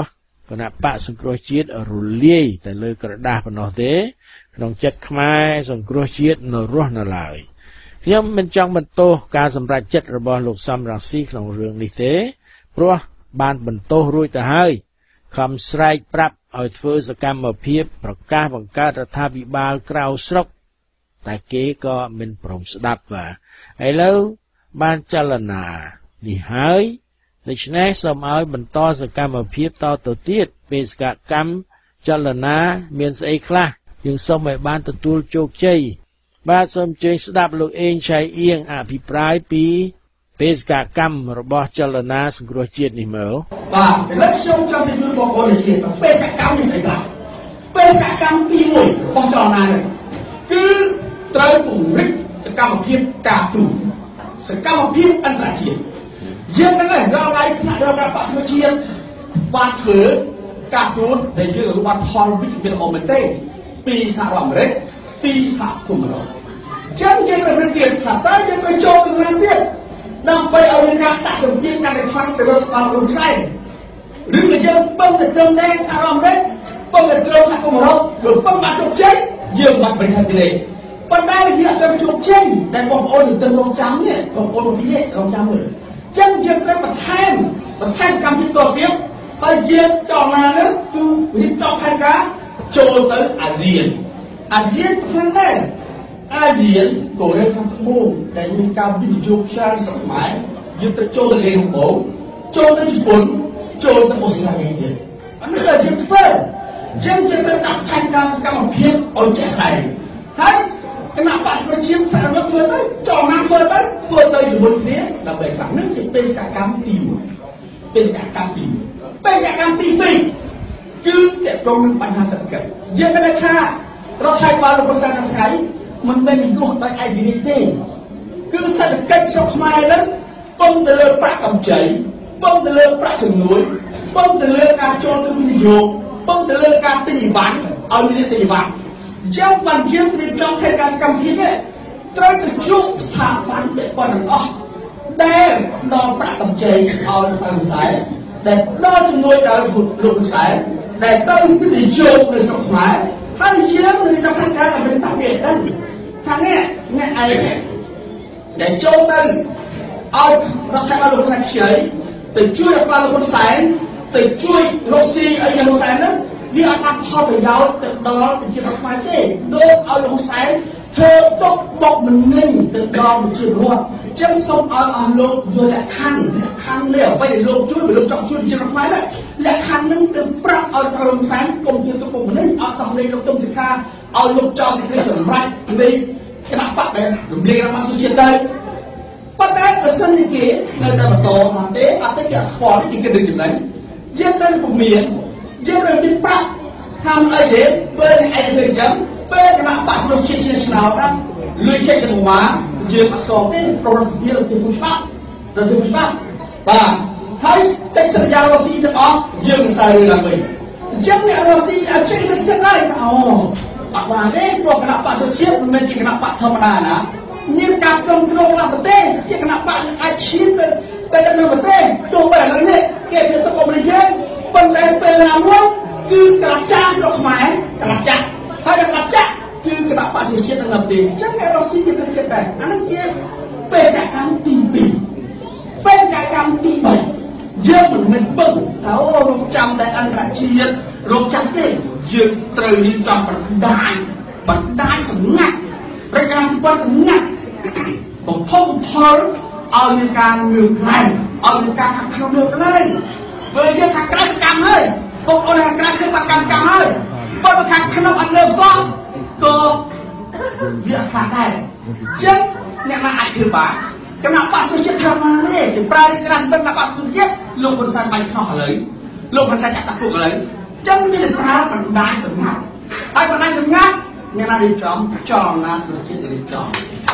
គណៈបកសង្គ្រោះជាតិរលាយតែលើក្រដាសប៉ុណ្ណោះទេក្នុងចិត្តខ្មែរសង្គ្រោះជាតិនៅរស់នៅឡើយខ្ញុំមិនចង់បន្ទោសការសម្រេចចិត្តរបស់លោកសំរងស៊ីក្នុងរឿងនេះទេព្រោះបានបន្ទោសរួចទៅហើយខំស្រែកប្រាប់ឲ្យធ្វើសកម្មភាពប្រកាសបង្កើតរដ្ឋាភិបាលក្រៅស្រុកតែគេក៏មិនព្រមស្ដាប់បាទឥឡូវបានចលនានេះហើយដូច្នេះសូមឲ្យបន្តសកម្មភាពតទៅទៀតបេសកកម្មចលនាមានស្អីខ្លះយើងសូមឲ្យបានទទួលជោគជ័យបាទសូមអញ្ជើញស្ដាប់លោកអេងឆៃអៀងអភិប្រាយពីបេសកកម្មរបស់ចលនាសង្គ្រោះជាតិនេះមើលបាទឥឡូវខ្ញុំចង់និយាយបងប្អូនជាបេសកកម្មនេះស្អីខ្លះបេសកកម្មទីមួយរបស់ចលនានេះគឺត្រូវពង្រឹងសកម្មភាពការទូតសកម្មភាពអន្តរជាតិយើងនឹងរកឲ្យថ្នាក់រដ្ឋបាលសជាតិបានធ្វើការទូតដែលយើងរកបានផលវិជ្ជាល្អមែនទេពីសហរដ្ឋអាមេរិកពីសហគមន៍អឺរ៉ុបចឹងយើងនឹងរៀនថាតើយើងទៅចូលទៅណាទៀតដើម្បីឲ្យមានការដាក់សម្ពាធកាន់តែខ្លាំងទៅលើស្ថាប័នរដ្ឋាភិបាលឬក៏យើងពឹងទៅត្រឹមតែសហរដ្ឋអាមេរិកពឹងទៅត្រឹមសហគមន៍អឺរ៉ុបឬពឹងបានជោគជ័យយើងមិនបានបរិហារទេប៉ុន្តែវាអត់ទៅជោគជ័យតែបងប្អូនទៅរងចាំនេះបងប្អូនមកនេះរងចាំមើលចឹងយើងត្រូវបន្ថែមបន្ថែមកម្មវិធីតទៀតហើយយើងចង់ណានោះគឺរៀបចំផែនការចូលទៅអាស៊ានអាស៊ានខាងដែរអាស៊ានកូរ៉េខាងត្បូងដែលមានការវិនិយោគច្រើនស្រុកខ្មែរយើងត្រូវចូលទៅលេខបងចូលទៅជប៉ុនចូលទៅអូស្ត្រាលីទៀតអានេះគឺយើងធ្វើយើងจะទៅដាក់ផែនការសកម្មភាពឲ្យចេះស្ដែងហើយគណៈបកប្រជាប្រដ្ឋធ្វើទៅចង់ណាធ្វើទៅធ្វើទៅជាមួយគ្នាដើម្បីខាងនេះជាបេសកកម្មទីមួយបេសកកម្មទីមួយបេសកកម្មទីពីរគឺតកតងនឹងបញ្ហាសេដ្ឋកិច្ចយើងគិតថារដ្ឋាភិបាលលោកប្រសាទថ្ងៃមិនមែនរស់ដោយឯករាជ្យទេគឺសេដ្ឋកិច្ចស្រុកខ្មែរហ្នឹងពឹងទៅលើប្រាក់កម្ចីពឹងទៅលើប្រាក់ជំនួយពឹងទៅលើការចូលទៅវិនិយោគពឹងទៅលើការទិញអីវ៉ាន់ឲ្យមានទិញអីវ៉ាន់យ៉ាងបានយើងត្រៀមចង់ខេត្តការសកម្មភាពនេះត្រូវទៅជួបស្ថាប័នពាក់ព័ន្ធទាំងអស់ដែលដល់ប្រាក់កម្ចីឲ្យទៅវិស័យដែលដល់ជំនួយដល់លោកវិស័យដែលទៅវិនិយោគនៅស្រុកខ្មែរហើយយើងនឹងចង់ខាងការឲ្យមានតាគេទៅខាងនេះអ្នកឯងដែលចូលទៅឲ្យរដ្ឋាភិបាលលោកខាងខ្ចីទៅជួយរដ្ឋបាលលោកសែនទៅជួយរុស្ស៊ីអីយ៉ាងនោះតែហ្នឹងវាអត់បានផលប្រយោជន៍ទៅដល់ប្រជារដ្ឋខ្មែរទេដូចឲ្យលោកសែនធ្វើទុកបុកម្នេញទៅដល់ប្រជារដ្ឋអញ្ចឹងសូមឲ្យអស់លោកយល់លក្ខខណ្ឌលក្ខខណ្ឌនេះអ្វីដែលលោកជួយលោកចង់ជួយប្រជារដ្ឋខ្មែរហ្នឹងលក្ខខណ្ឌហ្នឹងទៅប្រាប់ឲ្យលោកសែនកុំធ្វើទុកបុកម្នេញអត់ต้องលេងលោកទុំសិក្ខាឲ្យលោកចោលសេចក្តីសម្រេចនៃគណៈបកដែលរំលាយរដ្ឋបាលជាតិទៅប៉ុន្តែបើសិនជាគេនៅតែបន្តមកទេអត់ទេគេអត់ខ្វល់ទេគេគិតដូចចំណេញយើងត្រូវពមៀនយើងត្រូវមានប្រាក់ថាអីទេពេលឯងទៅចឹងពេលគណៈបកប្រជាជាតិជាឆ្នោតណាលុយចេញទៅមកយើងអត់សងទេប្រវត្តិវាទៅធ្វើច្បាប់ទៅធ្វើច្បាប់បាទហើយកិច្ចសន្យារុស្ស៊ីទាំងអស់យើងនឹងសាររឿងឡើងវិញអញ្ចឹងអ្នករុស្ស៊ីអាចចេញទៅចឹងហើយអូអត់បានទេព្រោះគណៈបកប្រជាជាតិមិនមែនជាគណៈបកធម្មតាណាមានការគ្រប់គ្រងរបស់ប្រទេសជាគណៈបកអាចឈានទៅតែនៅប្រទេសទោះបីឥឡូវនេះគេទៅទៅអមេរិកប៉ុន្តែពេលណាមួយគឺក្រាចាស់របស់ខ្មែរក្រាចាស់ហើយក្រាចាស់គឺគណៈបកជាតិនៅប្រទេសអញ្ចឹងគេរកស៊ីគេទៅទៀតដែរអានោះជាបេសកកម្មទីពីរបេសកកម្មទីបីយើងមិនមែនពឹងថាអូរងចាំតែអន្តរជាតិរងចាំទេយើងត្រូវរៀបចំបណ្ដាញបណ្ដាញសម្ងាត់ប្រការសម្ព័ន្ធសម្ងាត់បំផុសបំផុលឲ្យមានការងឿងខ្លាំងឲ្យមានការខាត់ខ្លួនលើកលែងពេលយើងខាងក្រៅកម្មហើយបងប្អូនខាងក្រៅគឺបាត់កម្មកម្មហើយបើខាងក្នុងអត់លើកសោះក៏វាខាត់ដែរចឹងអ្នកណាអាចធ្វើបានគណៈបកសុជាតិថាមកនេះគេប្រើគណៈបកបកសុជាតិលោកហ៊ុនសែនបាញ់ខុសឥឡូវលោកហ៊ុនសែនចាក់ដាក់គុកឥឡូវចឹងមានប្រើបណ្ដាញសម្ងាត់ហើយបណ្ដាញសម្ងាត់អ្នកណារៀបចំចលនាសុជាតិរៀបចំ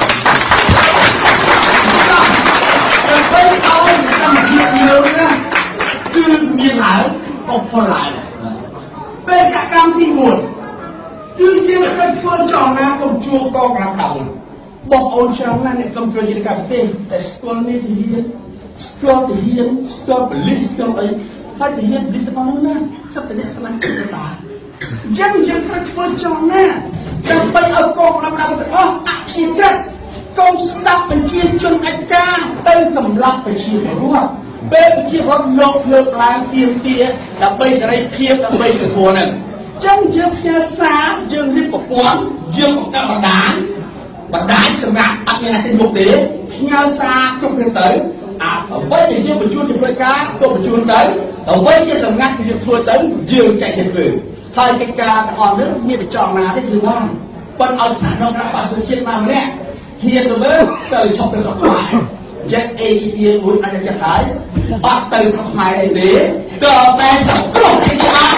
ដើម្បីឲ្យកម្មវិធីយើងណាគឺមានឡើងក៏ផលឡើងបេសកកម្មទីមួយគឺយើងត្រូវធ្វើចលនាកុំជួកកកាដៅបងអូនច្រើនណាស់អ្នកសុំជួយជាកម្មវិធីតែស្គាល់នេះទីហ៊ានស្គាល់ទីហ៊ានស្គាល់បលិសស្គាល់អីហើយទៅយើងវិទ្យាផងណាសិតតែអ្នកស្លាញ់ទៅតាយ៉ាងយើងត្រូវធ្វើចង់ណាដើម្បីឲ្យកងកម្លាំងទាំងអស់អភិក្រិតកុំស្ដាប់បញ្ជាជនឯកាទៅសម្លាប់ប្រជាពលរដ្ឋពេលប្រជាពលរដ្ឋយកលើកឡើងទាមទារដើម្បីសេរីភាពដើម្បីសង្គមហ្នឹងចឹងយើងផ្ញើសារយើងរៀបប្រព័ន្ធយើងបង្កើតបណ្ដាញបណ្ដាញសម្រាប់អត់មានអាទិមុខទេផ្ញើសារគ្រប់គ្នាទៅអាអ្វីដែលយើងបញ្ជូនជំនួយការក៏បញ្ជូនទៅអ្វីជាសម្ងាត់យើងធ្វើទៅយើងចែកទៅធ្វើហើយកិច្ចការទាំងអស់នេះមានបញ្ចង់ណាទេគឺបានប៉ុន្តែឲ្យស្ថានភាពរបស់ប្រជាជាតិណាម្នាក់ហ៊ានទៅលើទៅឈប់ទៅស្រុកខ្មែរយ៉ាងអេជីទីមួយអាចចាត់ហើយអត់ទៅស្រុកខ្មែរអីទេក៏តែសង្គ្រោះឯកបាន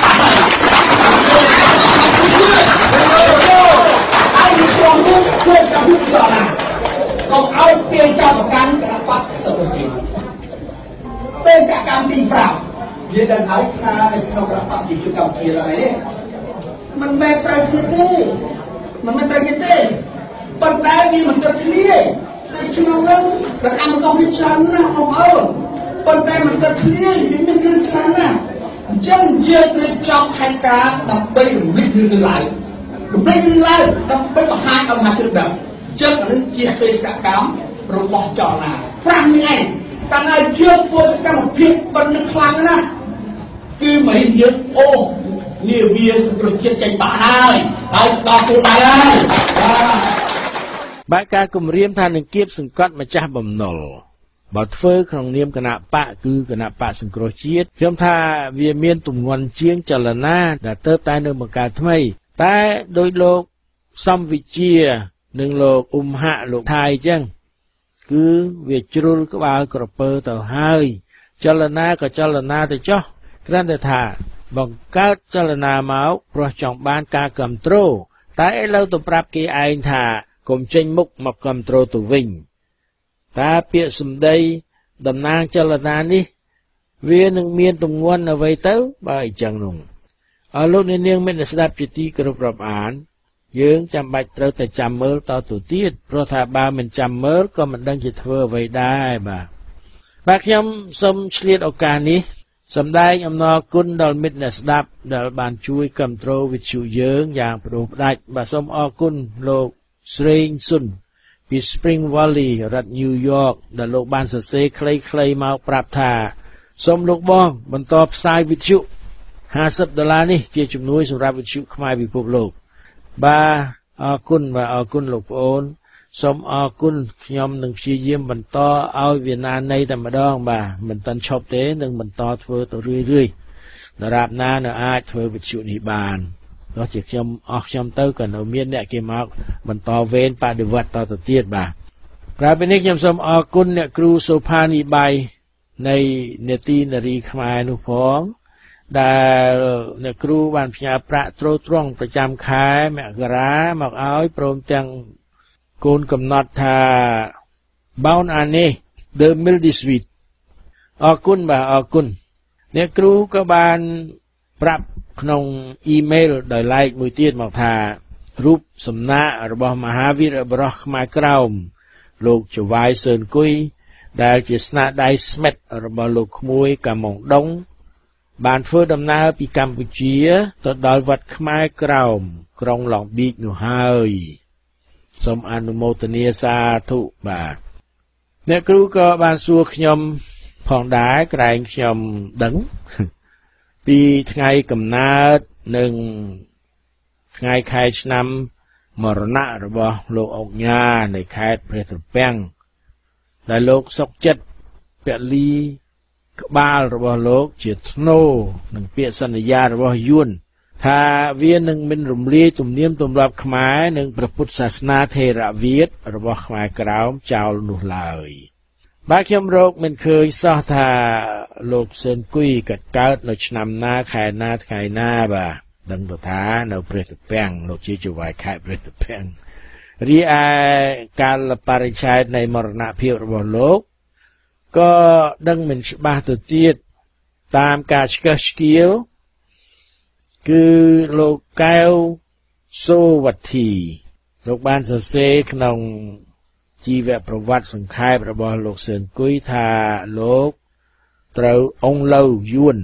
ហើយខ្ញុំនោះគឺកម្មវិធីដល់ណាកុំឲ្យពាក្យចាប់ប្រកាន់គណៈបកសង្គមជាតិពេលសកម្មទីប្រាំនិយាយដល់ហើយថាក្នុងគណៈបកជាកម្មវិធីอะไรនេះមិនមែនត្រូវទៀតទេមិនមែនត្រូវទៀតទេប៉ុន្តែវាមិនត្រូវគ្នាតែក្នុងនោះប្រកម្មកុំវិចារណាបងប្អូនប៉ុន្តែមិនត្រូវគ្នាវាមានរឿងច្រើនណាស់អញ្ចឹងយើងត្រូវចាប់ហេតុការណ៍ដើម្បីរំលឹករឿងឡើងរំលឹករឿងឡើងដើម្បីបង្ហាញឲ្យមហាជនដឹងអញ្ចឹងនេះជាបេសកកម្មរបស់ចលនាប្រាំនេះឯងតាំងឲ្យយើងធ្វើសកម្មភាពប៉ុណ្ណឹងខ្លាំងណាស់គឺមិនយើងអូនាវាសង្គ្រោះជាតិចេញបានហើយហើយដល់គោលដៅហើយបែបការគម្រាមថានឹងគៀបសង្កត់ម្ចាស់បំណុលបើធ្វើក្នុងនាមគណៈបកគឺគណៈបកសង្គ្រោះជាតិខ្ញុំថាវាមានទម្ងន់ជាងចលនាដែលទៅតែនៅបង្កើតថ្មីតែដោយលោកសំវិជានិងលោកអ៊ុំហាក់លោកថៃអញ្ចឹងគឺវាជ្រុលក្បាលក្រពើទៅហើយចលនាក៏ចលនាទៅចុះគ្រាន់តែថាបង្កើតចលនាមកព្រោះចង់បានការគ្រប់គ្រងតែឥឡូវទៅប្រាប់គេឯងថាកុំចេញមុខមកគ្រប់គ្រងទៅវិញតែពាក្យសម្ដីតំណាងចលនានេះវានឹងមានទម្ងន់អ្វីទៅបើអញ្ចឹងនោះអរលោកអ្នកនាងមានស្ដាប់ជាទីគោរពរាប់អានយើងចាំបាច់ត្រូវតែចាំមើលតទៅទៀតព្រោះថាបើមិនចាំមើលក៏មិនដឹងជាធ្វើអ្វីដែរបាទបាទខ្ញុំសូមឆ្លៀតឱកាសនេះសម្ដែងអំណរគុណដល់មិត្តអ្នកស្ដាប់ដែលបានជួយគ្រប់គ្រងវិទ្យុយើងយ៉ាងផ្ដួលផ្ដាច់បាទសូមអរគុណលោកស្រេងសុនពី Spring Valley រដ្ឋ New York ដែលលោកបានសរសេរខ្លីៗមកប្រាប់ថាសូមលោកបងបន្តផ្សាយវិទ្យុห้าสิบដុល្លារនេះជាជំនួយសម្រាប់វិទ្យុខ្មែរពិភពលោកបាទអរគុណបាទអរគុណលោកប្អូនសូមអរគុណខ្ញុំនឹងព្យាយាមបន្តឲ្យវាណានៃតែម្ដងបាទមិនតាន់ឈប់ទេនឹងបន្តធ្វើទៅរឿយៗដរាបណានៅអាចធ្វើវិទ្យុនេះបានដល់ជាខ្ញុំអស់ខ្ញុំទៅក៏នៅមានអ្នកគេមកបន្តវេនបដិវត្តតទៅទៀតបាទក្រៅពីនេះខ្ញុំសូមអរគុណអ្នកគ្រូសូផានីបៃនៃនេតិនារីខ្មែរនោះផងដែលអ្នកគ្រូបានផ្ញើប្រាក់ទ្រទ្រង់ប្រចាំខែមករាមកឲ្យព្រមទាំងគូនកំណត់ថាបោនអានេះ The Mildisweet អរគុណបាទអរគុណអ្នកគ្រូក៏បានប្រាប់ក្នុងអ៊ីមែលដោយឡែកមួយទៀតមកថារូបសំណាករបស់មហាវីរបុរសខ្មែរក្រោមលោកចវាយសឿនគុយដែលជាស្នាដៃស្មិតរបស់លោកក្មួយកាមុងដុងបានធ្វើដំណើរពីកម្ពុជាទៅដល់វត្តខ្មែរក្រោមក្រុងឡុងប៊ីកនោះហើយសូមអនុមោទនាសាធុបាទអ្នកគ្រូក៏បានសួរខ្ញុំផងដែរក្រែងខ្ញុំដឹងពីថ្ងៃកំណើតនិងថ្ងៃខែឆ្នាំមរណៈរបស់លោកអុកញ៉ានៃខេត្តព្រះត្រពាំងដែលលោកសុកចិត្តពលីក្បាលរបស់លោកជាធ្នូនឹងពាក្យសន្យារបស់យួនថាវានឹងមិនរំលាយទំនៀមទម្លាប់ខ្មែរនិងព្រះពុទ្ធសាសនាថេរវាទរបស់ខ្មែរក្រោមចោលនោះឡើយបាទខ្ញុំរកមិនឃើញសោះថាលោកសឿនគុយកើតនៅឆ្នាំណាខែណាថ្ងៃណាបាទដឹងទៅថានៅព្រះត្រពាំងលោកជាចៅហ្វាយខេត្តព្រះត្រពាំងរីឯកាលបរិច្ឆេទនៃមរណភាពរបស់លោកក៏ដឹងមិនច្បាស់ទៅទៀតតាមការឆ្កឹះឆ្កៀលគឺលោកកែវសូវត្ថីលោកបានសរសេរក្នុងជីវប្រវត្តិសង្ខេបរបស់លោកសឿនគុយថាលោកត្រូវអង្គលៅយួន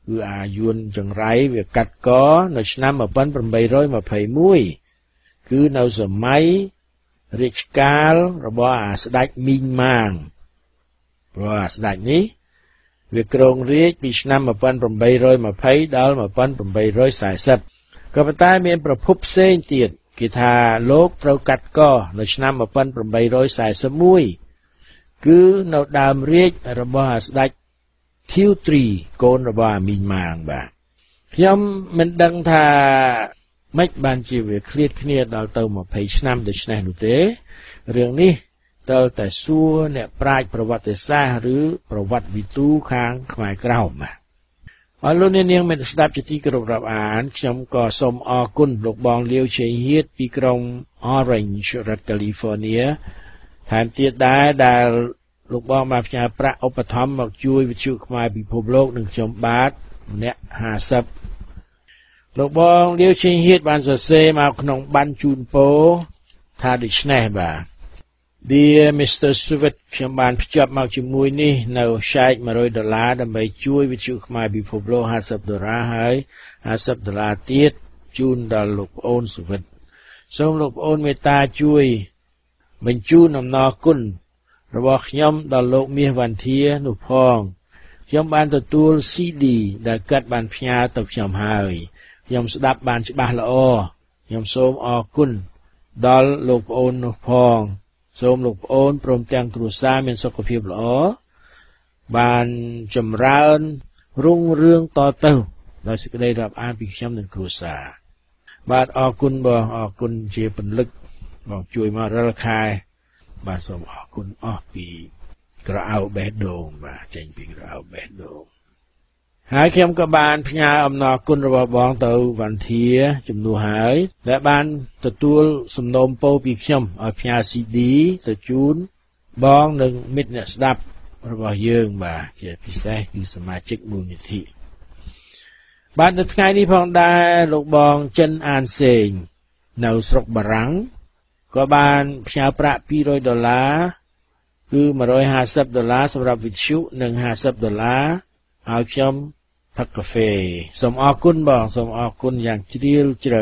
គឺអាយួនចង្រៃវាកាត់កនៅឆ្នាំmột nghìn tám trăm hai mươi mốtគឺនៅសម័យរាជកាលរបស់អាស្ដេចមីងម៉ាងព្រោះអាស្ដេចនេះវាគ្រងរាជ្យពីឆ្នាំmột nghìn tám trăm hai mươiដល់một nghìn tám trăm bốn mươiក៏ប៉ុន្តែមានប្រភពផ្សេងទៀតគេថាលោកត្រូវកាត់កនៅឆ្នាំmột nghìn tám trăm bốn mươi mốtគឺនៅដើមរាជ្យរបស់អាស្ដេចធីវទ្រីកូនរបស់អាមីងម៉ាងបាទខ្ញុំមិនដឹងថាម៉េចបានជាវាឃ្លាតគ្នាដល់ទៅยี่สิบឆ្នាំដូច្នេះនោះទេរឿងនេះតើតែសួរអ្នកប្រាជ្ញប្រវត្តិសាស្ត្រឬប្រវត្តិវិទូខាងខ្មែរក្រោមបាទអរលោកអ្នកនាងមានស្ដាប់ជាទីគោរពរាប់អានខ្ញុំក៏សូមអរគុណលោកបងលាវជេងហៀតពីក្រុង Orange រដ្ឋ California ថែមទៀតដែរដែលលោកបងបានផ្ញើប្រាក់ឧបត្ថម្ភមកជួយវិទ្យុខ្មែរពិភពលោកនិងខ្ញុំបាទម្នាក់ห้าสิบលោកបងលាវជេងហៀតបានសរសេរមកក្នុងប័ណ្ណជូនពរថាដូច្នេះបាទ Dear Mister Suvit ខ្ញុំបានភ្ជាប់មកជាមួយនេះនៅ check one hundred dollars ដើម្បីជួយវិទ្យុខ្មែរពិភពលោកห้าสิบ ដុល្លារហើយห้าสิบ ដុល្លារទៀតជូនដល់លោកប្អូន Suvit សូមលោកប្អូនមេត្តាជួយបញ្ជូនអំណរគុណរបស់ខ្ញុំដល់លោកមាសវណ្ធានោះផងខ្ញុំបានទទួល C D ដែលគាត់បានផ្ញើទៅខ្ញុំហើយខ្ញុំស្ដាប់បានច្បាស់ល្អខ្ញុំសូមអរគុណដល់លោកប្អូននោះផងសូមលោកប្អូនព្រមទាំងគ្រួសារមានសុខភាពល្អបានចម្រើនរុងរឿងតទៅដោយសេចក្តីរាប់អានពីខ្ញុំនិងគ្រួសារបាទអរគុណបងអរគុណជាពន្លឹកបងជួយមករាល់ខែបាទសូមអរគុណអស់ពីក្រអៅបេះដូងបាទចេញពីក្រអៅបេះដូងហើយខ្ញុំក៏បានផ្ញើអំណរគុណរបស់បងទៅវណ្ធាជំនួសហើយដែលបានទទួលសំណូមពរពីខ្ញុំឲ្យផ្ញើ C D ទៅជូនបងនិងមិត្តអ្នកស្ដាប់របស់យើងបាទជាពិសេសគឺសមាជិកមូលនិធិបាទនៅថ្ងៃនេះផងដែរលោកបងចិនអានសេងនៅស្រុកបារាំងក៏បានផ្ញើប្រាក់two hundredដុល្លារគឺone hundred fiftyដុល្លារសម្រាប់វិទ្យុនិងfiftyដុល្លារឲ្យខ្ញុំផឹកកាហ្វេសូមអរគុណបងសូមអរគុណយ៉ាងជ្រាលជ្រៅ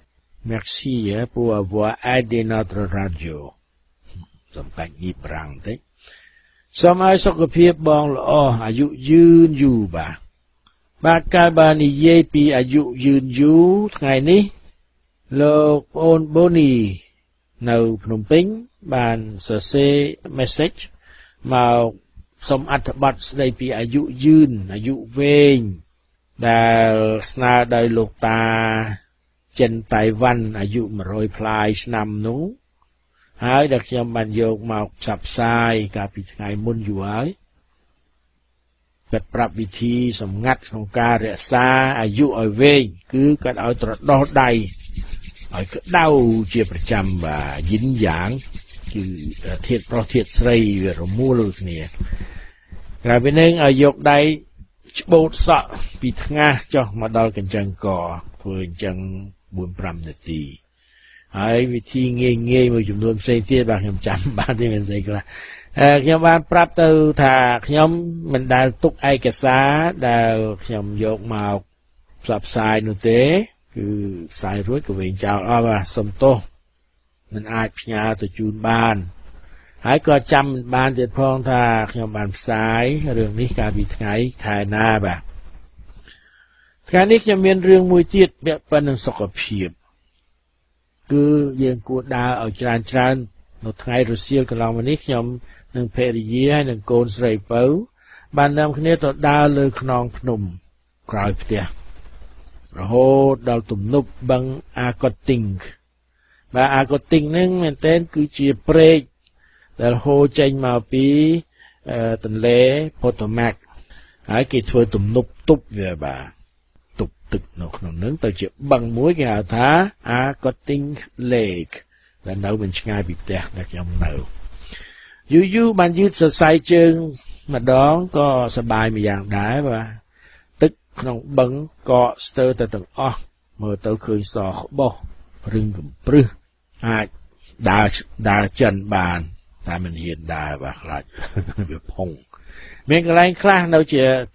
Merci pour avoir aidé notre radio សូមកាច់ញីប្រាំងតិចសូមឲ្យសុខភាពបងល្អអាយុយឺនយូរបាទបាទកាលបាននិយាយពីអាយុយឺនយូរថ្ងៃនេះលោកប្អូនបូនីនៅភ្នំពេញបានសរសេរ message មកសូមអត្ថបទស្ដីពីអាយុយឺនអាយុវែងដែលស្នើដោយលោកតាចិនតៃវ៉ាន់អាយុone hundredផ្លាយឆ្នាំនោះហើយដែលខ្ញុំបានយកមកផ្សព្វផ្សាយកាលពីថ្ងៃមុនយូរហើយគាត់ប្រាប់វិធីសម្ងាត់ក្នុងការរក្សាអាយុឲ្យវែងគឺគាត់ឲ្យត្រដោះដៃឲ្យក្តៅជាប្រចាំបាទយិនយ៉ាងគឺធាតុប្រុសធាតុស្រីវារមូលគ្នាក្រៅពីនឹងឲ្យយកដៃច្បូតសក់ពីថ្ងាសចុះមកដល់កញ្ចឹងកធ្វើអញ្ចឹងfour fiveនាទីហើយវិធីងាយងាយមួយចំនួនផ្សេងទៀតបាទខ្ញុំចាំបានទេមិនស្អីខ្លះអឺខ្ញុំបានប្រាប់ទៅថាខ្ញុំមិនដែលទុកឯកសារដែលខ្ញុំយកមកផ្សព្វផ្សាយនោះទេគឺផ្សាយរួចក៏វិញចោលអស់បាទសុំទោសមិនអាចផ្ញើទៅជូនបានហើយក៏ចាំមិនបានទៀតផងថាខ្ញុំបានផ្សាយរឿងនេះកាលពីថ្ងៃខែណាបាទថ្ងៃនេះខ្ញុំមានរឿងមួយទៀតពាក់ព័ន្ធនឹងសុខភាពគឺយើងគួរដើរឲ្យច្រើនច្រើននៅថ្ងៃរសៀលកន្លងមកនេះខ្ញុំនិងភរិយាហើយនិងកូនស្រីពៅបាននាំគ្នាទៅដើរលើខ្នងភ្នំក្រោយផ្ទះរហូតដល់ទំនប់បឹងអាកូទីងបាទអាកូទីងហ្នឹងមែនទែនគឺជាព្រែកដែលហូរចេញមកពីទន្លេផូតូម៉ាក់ហើយគេធ្វើទំនប់ទប់វាបាទទប់ទឹកនៅក្នុងហ្នឹងទៅជាបឹងមួយគេហៅថា Arcotting Lake ដែលនៅមិនឆ្ងាយពីផ្ទះដែលខ្ញុំនៅយូរយូរបានយឺតសរសៃជើងម្ដងក៏សប្បាយមួយយ៉ាងដែរបាទទឹកក្នុងបឹងក៏ស្ទើរតែទាំងអស់មើលទៅឃើញសក្បោះរឹងកំព្រឹសអាចដើរដើរចិនបានតែមិនហ៊ានដើរបាទខ្លាចវាផុងមានកន្លែងខ្លះនៅជាទឹក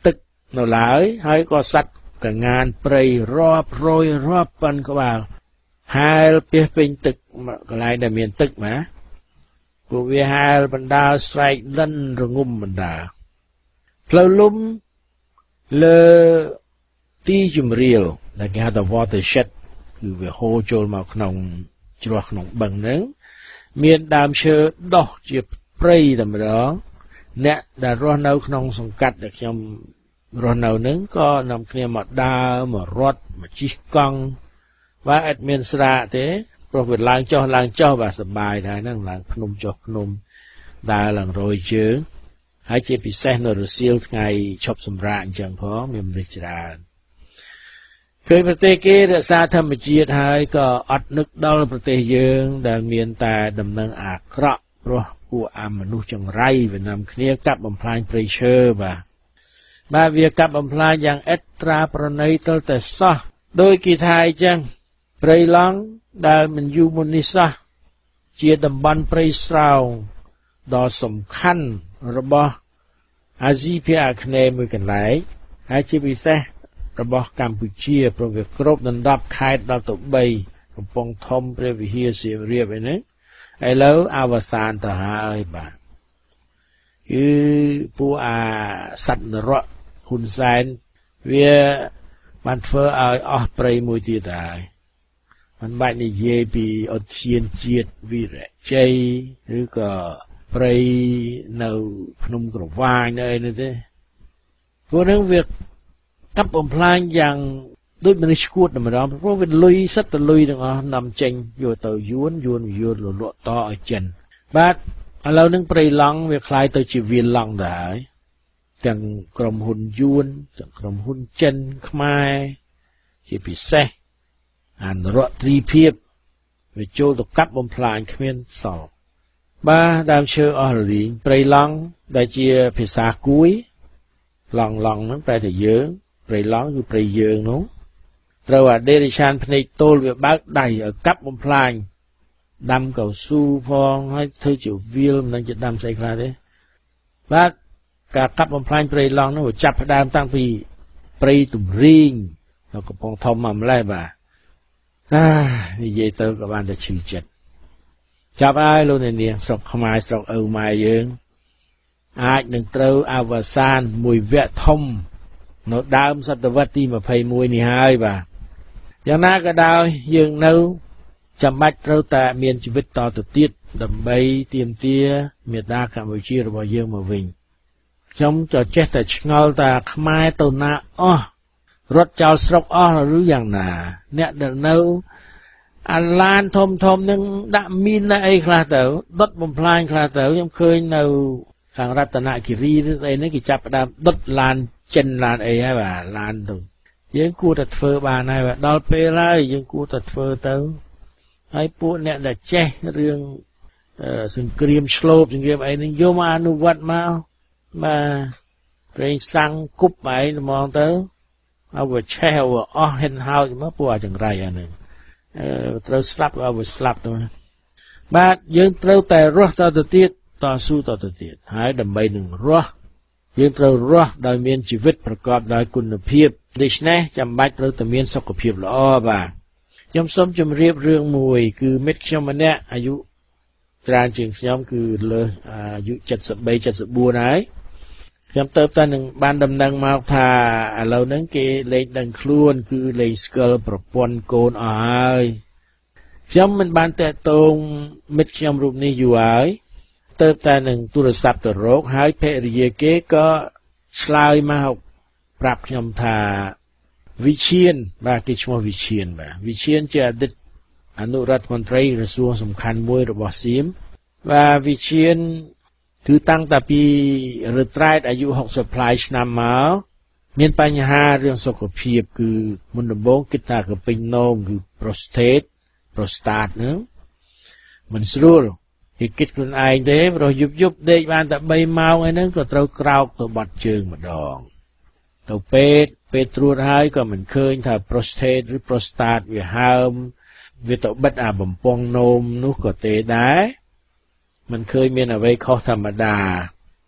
នៅឡើយហើយក៏សัตว์កងានព្រៃរាប់រយរាប់ពាន់ក្បាលហែលពាសពេញទឹកកន្លែងដែលមានទឹកណាពួកវាហែលបណ្ដាលស្រែកលិនរងំបណ្ដាផ្លូវលំលើទីជំរាលដែលគេហៅថា watershed គឺវាហូរចូលមកក្នុងជ្រោះក្នុងបឹងហ្នឹងមានដើមឈើដុះជាព្រៃតែម្ដងអ្នកដែលរស់នៅក្នុងសង្កាត់ដែលខ្ញុំរស់នៅហ្នឹងក៏នាំគ្នាមកដើរមករត់មកជិះកង់បាទអត់មានស្រាកទេព្រោះវាឡើងចុះឡើងចុះបាទសប្បាយដែរហ្នឹងឡើងភ្នំចុះភ្នំដើរឡើងរយជើងហើយជាពិសេសនៅរសៀលថ្ងៃឈប់សម្រាកអញ្ចឹងផងមានមនុស្សច្រើនឃើញប្រទេសគេរក្សាធម្មជាតិហើយក៏អត់នឹកដល់ប្រទេសយើងដែលមានតែដំណឹងអាក្រក់ព្រោះពួកអាមនុស្សចង្រៃវានាំគ្នាកាប់បំផ្លាញព្រៃឈើបាទបាទវាកាប់បំផ្លាញយ៉ាងឥតត្រាប្រណីទល់តែសោះដោយគេថាអញ្ចឹងព្រៃឡង់ដែលមិនយូរមុននេះសោះជាតំបន់ព្រៃស្រោងដ៏សំខាន់របស់អាស៊ីភាគអាគ្នេយ៍មួយកន្លែងហើយជាពិសេសរបស់កម្ពុជាព្រោះវាគ្រប់ដណ្ដប់ខេត្តដល់ទៅបីកំពង់ធំព្រះវិហារសៀមរាបឯនេះឥឡូវអវសានទៅហើយបាទគឺពួកអាសត្វនរកហ៊ុនសែនវាបានធ្វើឲ្យអស់ព្រៃមួយទៀតហើយមិនបាច់និយាយពីឧទ្យានជាតិវីរៈជ័យឬក៏ព្រៃនៅភ្នំក្រវាញនៅអីនោះទេពួកនឹងវាកាប់បំផ្លាញយ៉ាងដូចមនុស្សឈួតតែម្ដងព្រោះវាលុយសិតទៅលុយទាំងអស់នាំចេញយកទៅយួនយួនយួនលលក់តឲ្យចិនបាទឥឡូវនឹងព្រៃឡង់វាคล้ายទៅជាវាឡង់ទៅហើយទាំងក្រុមហ៊ុនយួនទាំងក្រុមហ៊ុនចិនខ្មែរជាពិសេសអានរតត្រីភាពវាចូលទៅកាប់បំផ្លាញគ្មានសល់បាទដើមឈើអស់រលីងព្រៃឡង់ដែលជាភាសាគួយឡង់ឡង់ហ្នឹងប្រែថាយើងព្រៃឡង់គឺព្រៃយើងនោះត្រូវអាដេរិឆានភ្នែកទោលវាបើកដៃឲ្យកាប់បំផ្លាញដាំកៅស៊ូផងហើយធ្វើជាវាលមិនដឹងជាដាំស្អីខ្លះទេបាទការកាប់បំផ្លាញព្រៃឡង់នោះវាចាប់ផ្ដើមតាំងពីព្រៃទំរីងនៅកំពង់ធំមកម្លេះបាទអានិយាយទៅក៏បានតែឈឺចិត្តចាប់ហើយលោកអ្នកនាងស្រុកខ្មែរស្រុកឪម៉ែយើងអាចនឹងត្រូវអវសានមួយវគ្គធំនៅដើមសតវត្សទីยี่สิบเอ็ดនេះហើយបាទយ៉ាងណាក៏ដោយយើងនៅចាំបាច់ត្រូវតែមានជីវិតតទៅទៀតដើម្បីទាមទារមេដាកម្ពុជារបស់យើងមកវិញខ្ញុំក៏ចេះតែឆ្ងល់ថាខ្មែរទៅណាអស់រត់ចោលស្រុកអស់ឬយ៉ាងណាអ្នកដែលនៅអាឡានធំធំនឹងដាក់មីនអីខ្លះទៅដុតបំផ្លាញខ្លះទៅខ្ញុំឃើញនៅខាងរតនគិរីឬអីនេះគេចាប់ផ្ដើមដុតឡានចិនឡានអីហើយបាទឡានទៅយើងគួរតែធ្វើបានហើយបាទដល់ពេលហើយយើងគួរតែធ្វើទៅហើយពួកអ្នកដែលចេះរឿងសង្គ្រាមឆ្លូបសង្គ្រាមអីនេះយកមកអនុវត្តមកបាទប្រេងសាំងគប់ឯងហ្មងទៅឲ្យវាឆេះឲ្យអស់ហិនហោចមកពួកអាចង្រៃអានឹងត្រូវស្លាប់ឲ្យវាស្លាប់ទៅបាទយើងត្រូវតែរស់តទៅទៀតតស៊ូតទៅទៀតហើយដើម្បីនឹងរស់យើងត្រូវរស់ដោយមានជីវិតប្រកបដោយគុណភាពដូច្នេះចាំបាច់ត្រូវតែមានសុខភាពល្អបាទខ្ញុំសូមជម្រាបរឿងមួយគឺមិត្តខ្ញុំម្នាក់អាយុច្រើនជាងខ្ញុំគឺលើសអាយុเจ็ดสิบสาม เจ็ดสิบสี่ហើយខ្ញុំទៅតែនឹងបានដំណឹងមកថាឥឡូវហ្នឹងគេលេងដឹងខ្លួនគឺលេងស្គាល់ប្រពន្ធកូនអស់ហើយខ្ញុំមិនបានតេតងមិត្តខ្ញុំរូបនេះយូរហើយទៅតែនឹងទូរស័ព្ទទៅរកហើយភរិយាគេក៏ឆ្លើយមកប្រាប់ខ្ញុំថាវិឈានបាទគេឈ្មោះវិឈានបាទវិឈានជាអតីតអនុរដ្ឋមន្ត្រីក្រសួងសំខាន់មួយរបស់សៀមបាទវិឈានគឺតាំងតែពីរត្រែតអាយុหกสิบប្លាយឆ្នាំមកមានបញ្ហារឿងសុខភាពគឺមុនដំបូងគិតថាកពេញនោមគឺ prostate prostate ហ្នឹងមិនស្រួលគេគិតខ្លួនឯងទេព្រោះយប់យប់ដេកបានតែបីម៉ោងឯហ្នឹងក៏ត្រូវក្រោកទៅបាត់ជើងម្ដងទៅពេទ្យពេទ្យត្រួតហើយក៏មិនឃើញថា prostate ឬ prostate វាហើមវាទៅបិទអាបំពង់នោមនោះក៏ទេដែរមិនឃើញមានអ្វីខុសធម្មតា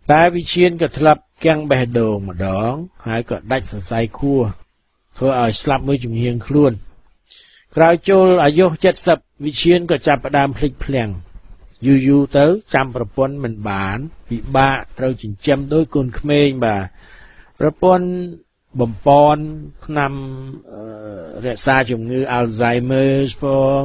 តែវិជានក៏ធ្លាប់គាំងបេះដូងម្ដងហើយក៏ដាច់សរសៃខួរធ្វើឲ្យស្លាប់មួយជំហៀងខ្លួនក្រោយចូលអាយុเจ็ดสิบវិជានក៏ចាប់ផ្ដើមភ្លេចភ្លាំងយូរយូរទៅចាំប្រពន្ធមិនបានពិបាកត្រូវចិញ្ចឹមដោយកូនក្មេងបាទប្រពន្ធបំពន់ឆ្នាំរក្សាជំងឺ Alzheimer ផង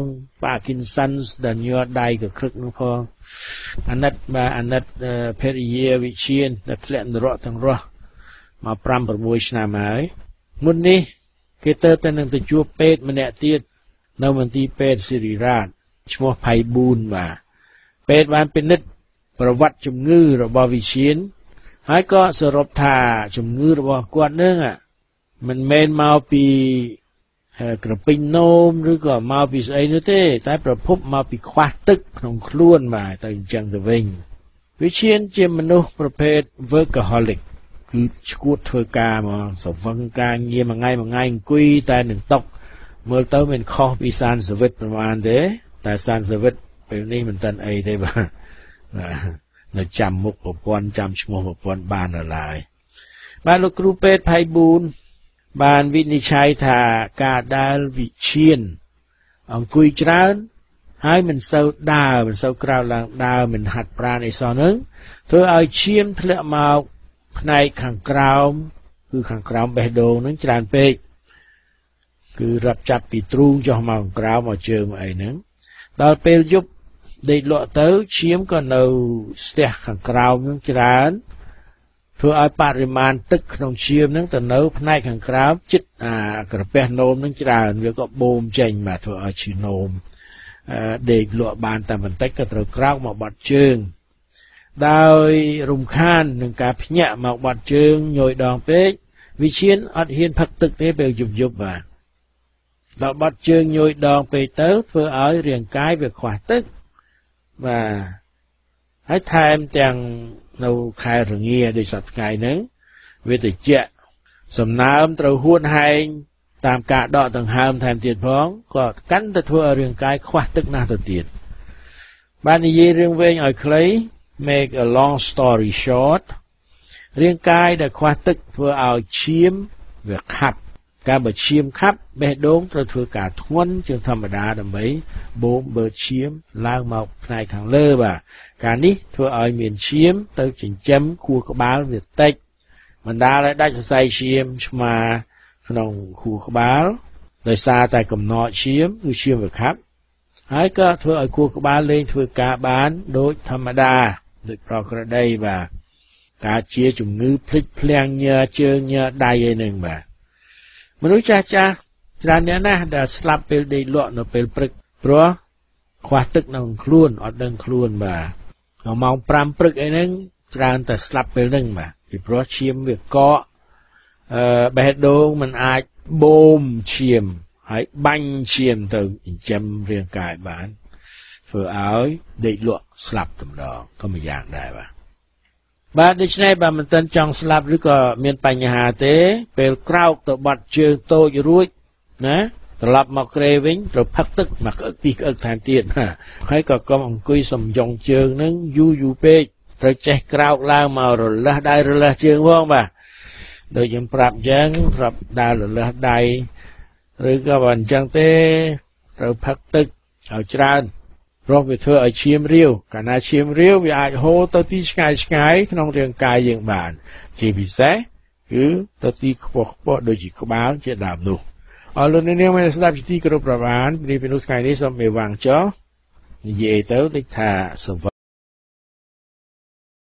Parkinson's ដែលញ័រដៃក៏ក្រឹកនោះផងអាណិតបាទអាណិតភរិយាវិជានដែលធ្លាក់នរកទាំងរស់មកfive sixឆ្នាំហើយមុននេះគេទៅតែនឹងទៅជួបពេទ្យម្នាក់ទៀតនៅមន្ទីរពេទ្យសិរិរាជឈ្មោះផៃប៊ូនបាទពេទ្យបានពិនិត្យប្រវត្តិជំងឺរបស់វិជានហើយក៏សរុបថាជំងឺរបស់គាត់នឹងមិនមែនមកពីក្រពេញនោមឬក៏មកពីស្អីនោះទេតែប្រភពមកពីខ្វះទឹកក្នុងខ្លួនបាទទៅអញ្ចឹងទៅវិញវិជានជាមនុស្សប្រភេទ workaholic គឺឈួតធ្វើការមកសវឹងការងារមួយថ្ងៃមួយថ្ងៃអង្គុយតែនឹងតុកមើលទៅមិនខុសពីសានសវិតប្រហែលទេតែសានសវិតពេលនេះមិនតាន់អីទេបាទនៅចាំមុខប្រព័ន្ធចាំឈ្មោះប្រព័ន្ធបានឡើយបាទលោកគ្រូពេទ្យផៃប៊ូនបានវិនិច្ឆ័យថាការដែលវិជានអង្គុយច្រើនហើយមិនសូវដើរមិនសូវក្រោកឡើងដើរមិនហាត់ប្រាណអីសោះហ្នឹងធ្វើឲ្យឈាមធ្លាក់មកផ្នែកខាងក្រោមគឺខាងក្រោមបេះដូងហ្នឹងច្រើនពេកគឺរាប់ចាប់ពីទ្រូងចុះមកខាងក្រោមមកជើងមកអីហ្នឹងដល់ពេលយប់ដេកលក់ទៅឈាមក៏នៅស្ទះខាងក្រោមហ្នឹងច្រើនធ្វើឲ្យបរិមាណទឹកក្នុងឈាមហ្នឹងទៅនៅផ្នែកខាងក្រោមជិតអាក្រពះនោមហ្នឹងច្រើនវាក៏បូមចេញបាទធ្វើឲ្យឈាមនោមដេកលក់បានតែបន្តិចក៏ត្រូវក្រោកមកបាត់ជើងដោយរំខាននឹងការភ្ញាក់មកបាត់ជើងញយដងពេកវិជានអត់ហ៊ានផឹកទឹកទេពេលយប់យប់បាទដល់បាត់ជើងញយដងពេកទៅធ្វើឲ្យរាងកាយវាខ្វះទឹកបាទហើយថែមទាំងនៅខែរងាដោយសប្តាហ៍ថ្ងៃហ្នឹងវាតិចសំណើមត្រូវហួតហែងតាមការដកដង្ហើមថែមទៀតផងក៏កាន់តែធ្វើឲ្យរាងកាយខ្វះទឹកណាស់ទៅទៀតបាននិយាយរឿងវែងឲ្យខ្លី make a long story short រាងកាយដែលខ្វះទឹកធ្វើឲ្យឈាមវាខាប់ការបើឈាមខាប់បេះដូងត្រូវធ្វើការធ្ងន់ជាងធម្មតាដើម្បីបូមបើឈាមឡើងមកផ្នែកខាងលើបាទការនេះធ្វើឲ្យមានឈាមទៅចិញ្ចឹមខួរក្បាលវាតិចបណ្ដាលឲ្យដាច់សរសៃឈាមឆ្មាក្នុងខួរក្បាលដោយសារតែកំណកឈាមគឺឈាមវាខាប់ហើយក៏ធ្វើឲ្យខួរក្បាលលែងធ្វើការបានដូចធម្មតាដូចប្រក្រតីបាទការជាជំងឺភ្លេចភ្លាំងញើជើងញើដៃឯហ្នឹងបាទមនុស្សចាស់ចាស់ច្រើនអ្នកណាស់ដែលស្លាប់ពេលដេកលក់នៅពេលព្រឹកព្រោះខ្វះទឹកក្នុងខ្លួនអត់ដឹងខ្លួនបាទដល់ម៉ោងfiveព្រឹកអីហ្នឹងច្រើនតែស្លាប់ពេលហ្នឹងបាទពីព្រោះឈាមវាកកអឺបេះដូងมันអាចបូមឈាមហើយបាញ់ឈាមទៅចិញ្ចឹមរាងកាយបានធ្វើឲ្យដេកលក់ស្លាប់តែម្ដងក៏មួយយ៉ាងដែរបាទបាទដូច្នេះបើមិនទាន់ចង់ស្លាប់ឬក៏មានបញ្ហាទេពេលក្រោកទៅបាត់ជើងតូចរួចណាត្រឡប់មកក្រេវិញត្រូវផឹកទឹកមកក្អឹកពីរក្អឹកថែមទៀតហើយក៏កុំអង្គុយសំយងជើងនឹងយូរយូរពេកត្រូវចេះក្រោកឡើងមករលាស់ដៃរលាស់ជើងផងបាទដូចខ្ញុំប្រាប់យ៉ាងប្រាប់ដើររលាស់ដៃឬក៏បើអញ្ចឹងទេត្រូវផឹកទឹកឲ្យច្រើនព្រោះវាធ្វើឲ្យឈាមរាវកាលណាឈាមរាវវាអាចហូរទៅទីឆ្ងាយឆ្ងាយក្នុងរាងកាយយើងបានជាពិសេសគឺទៅទីខ្ពស់ខ្ពស់ដូចជាក្បាលជាដើមនោះអរលោកនាងមានស្ដាប់ជាទីគោរពប្រវានពីពេលនោះថ្ងៃនេះសូមមេវាងចោនិយាយទៅដូចថា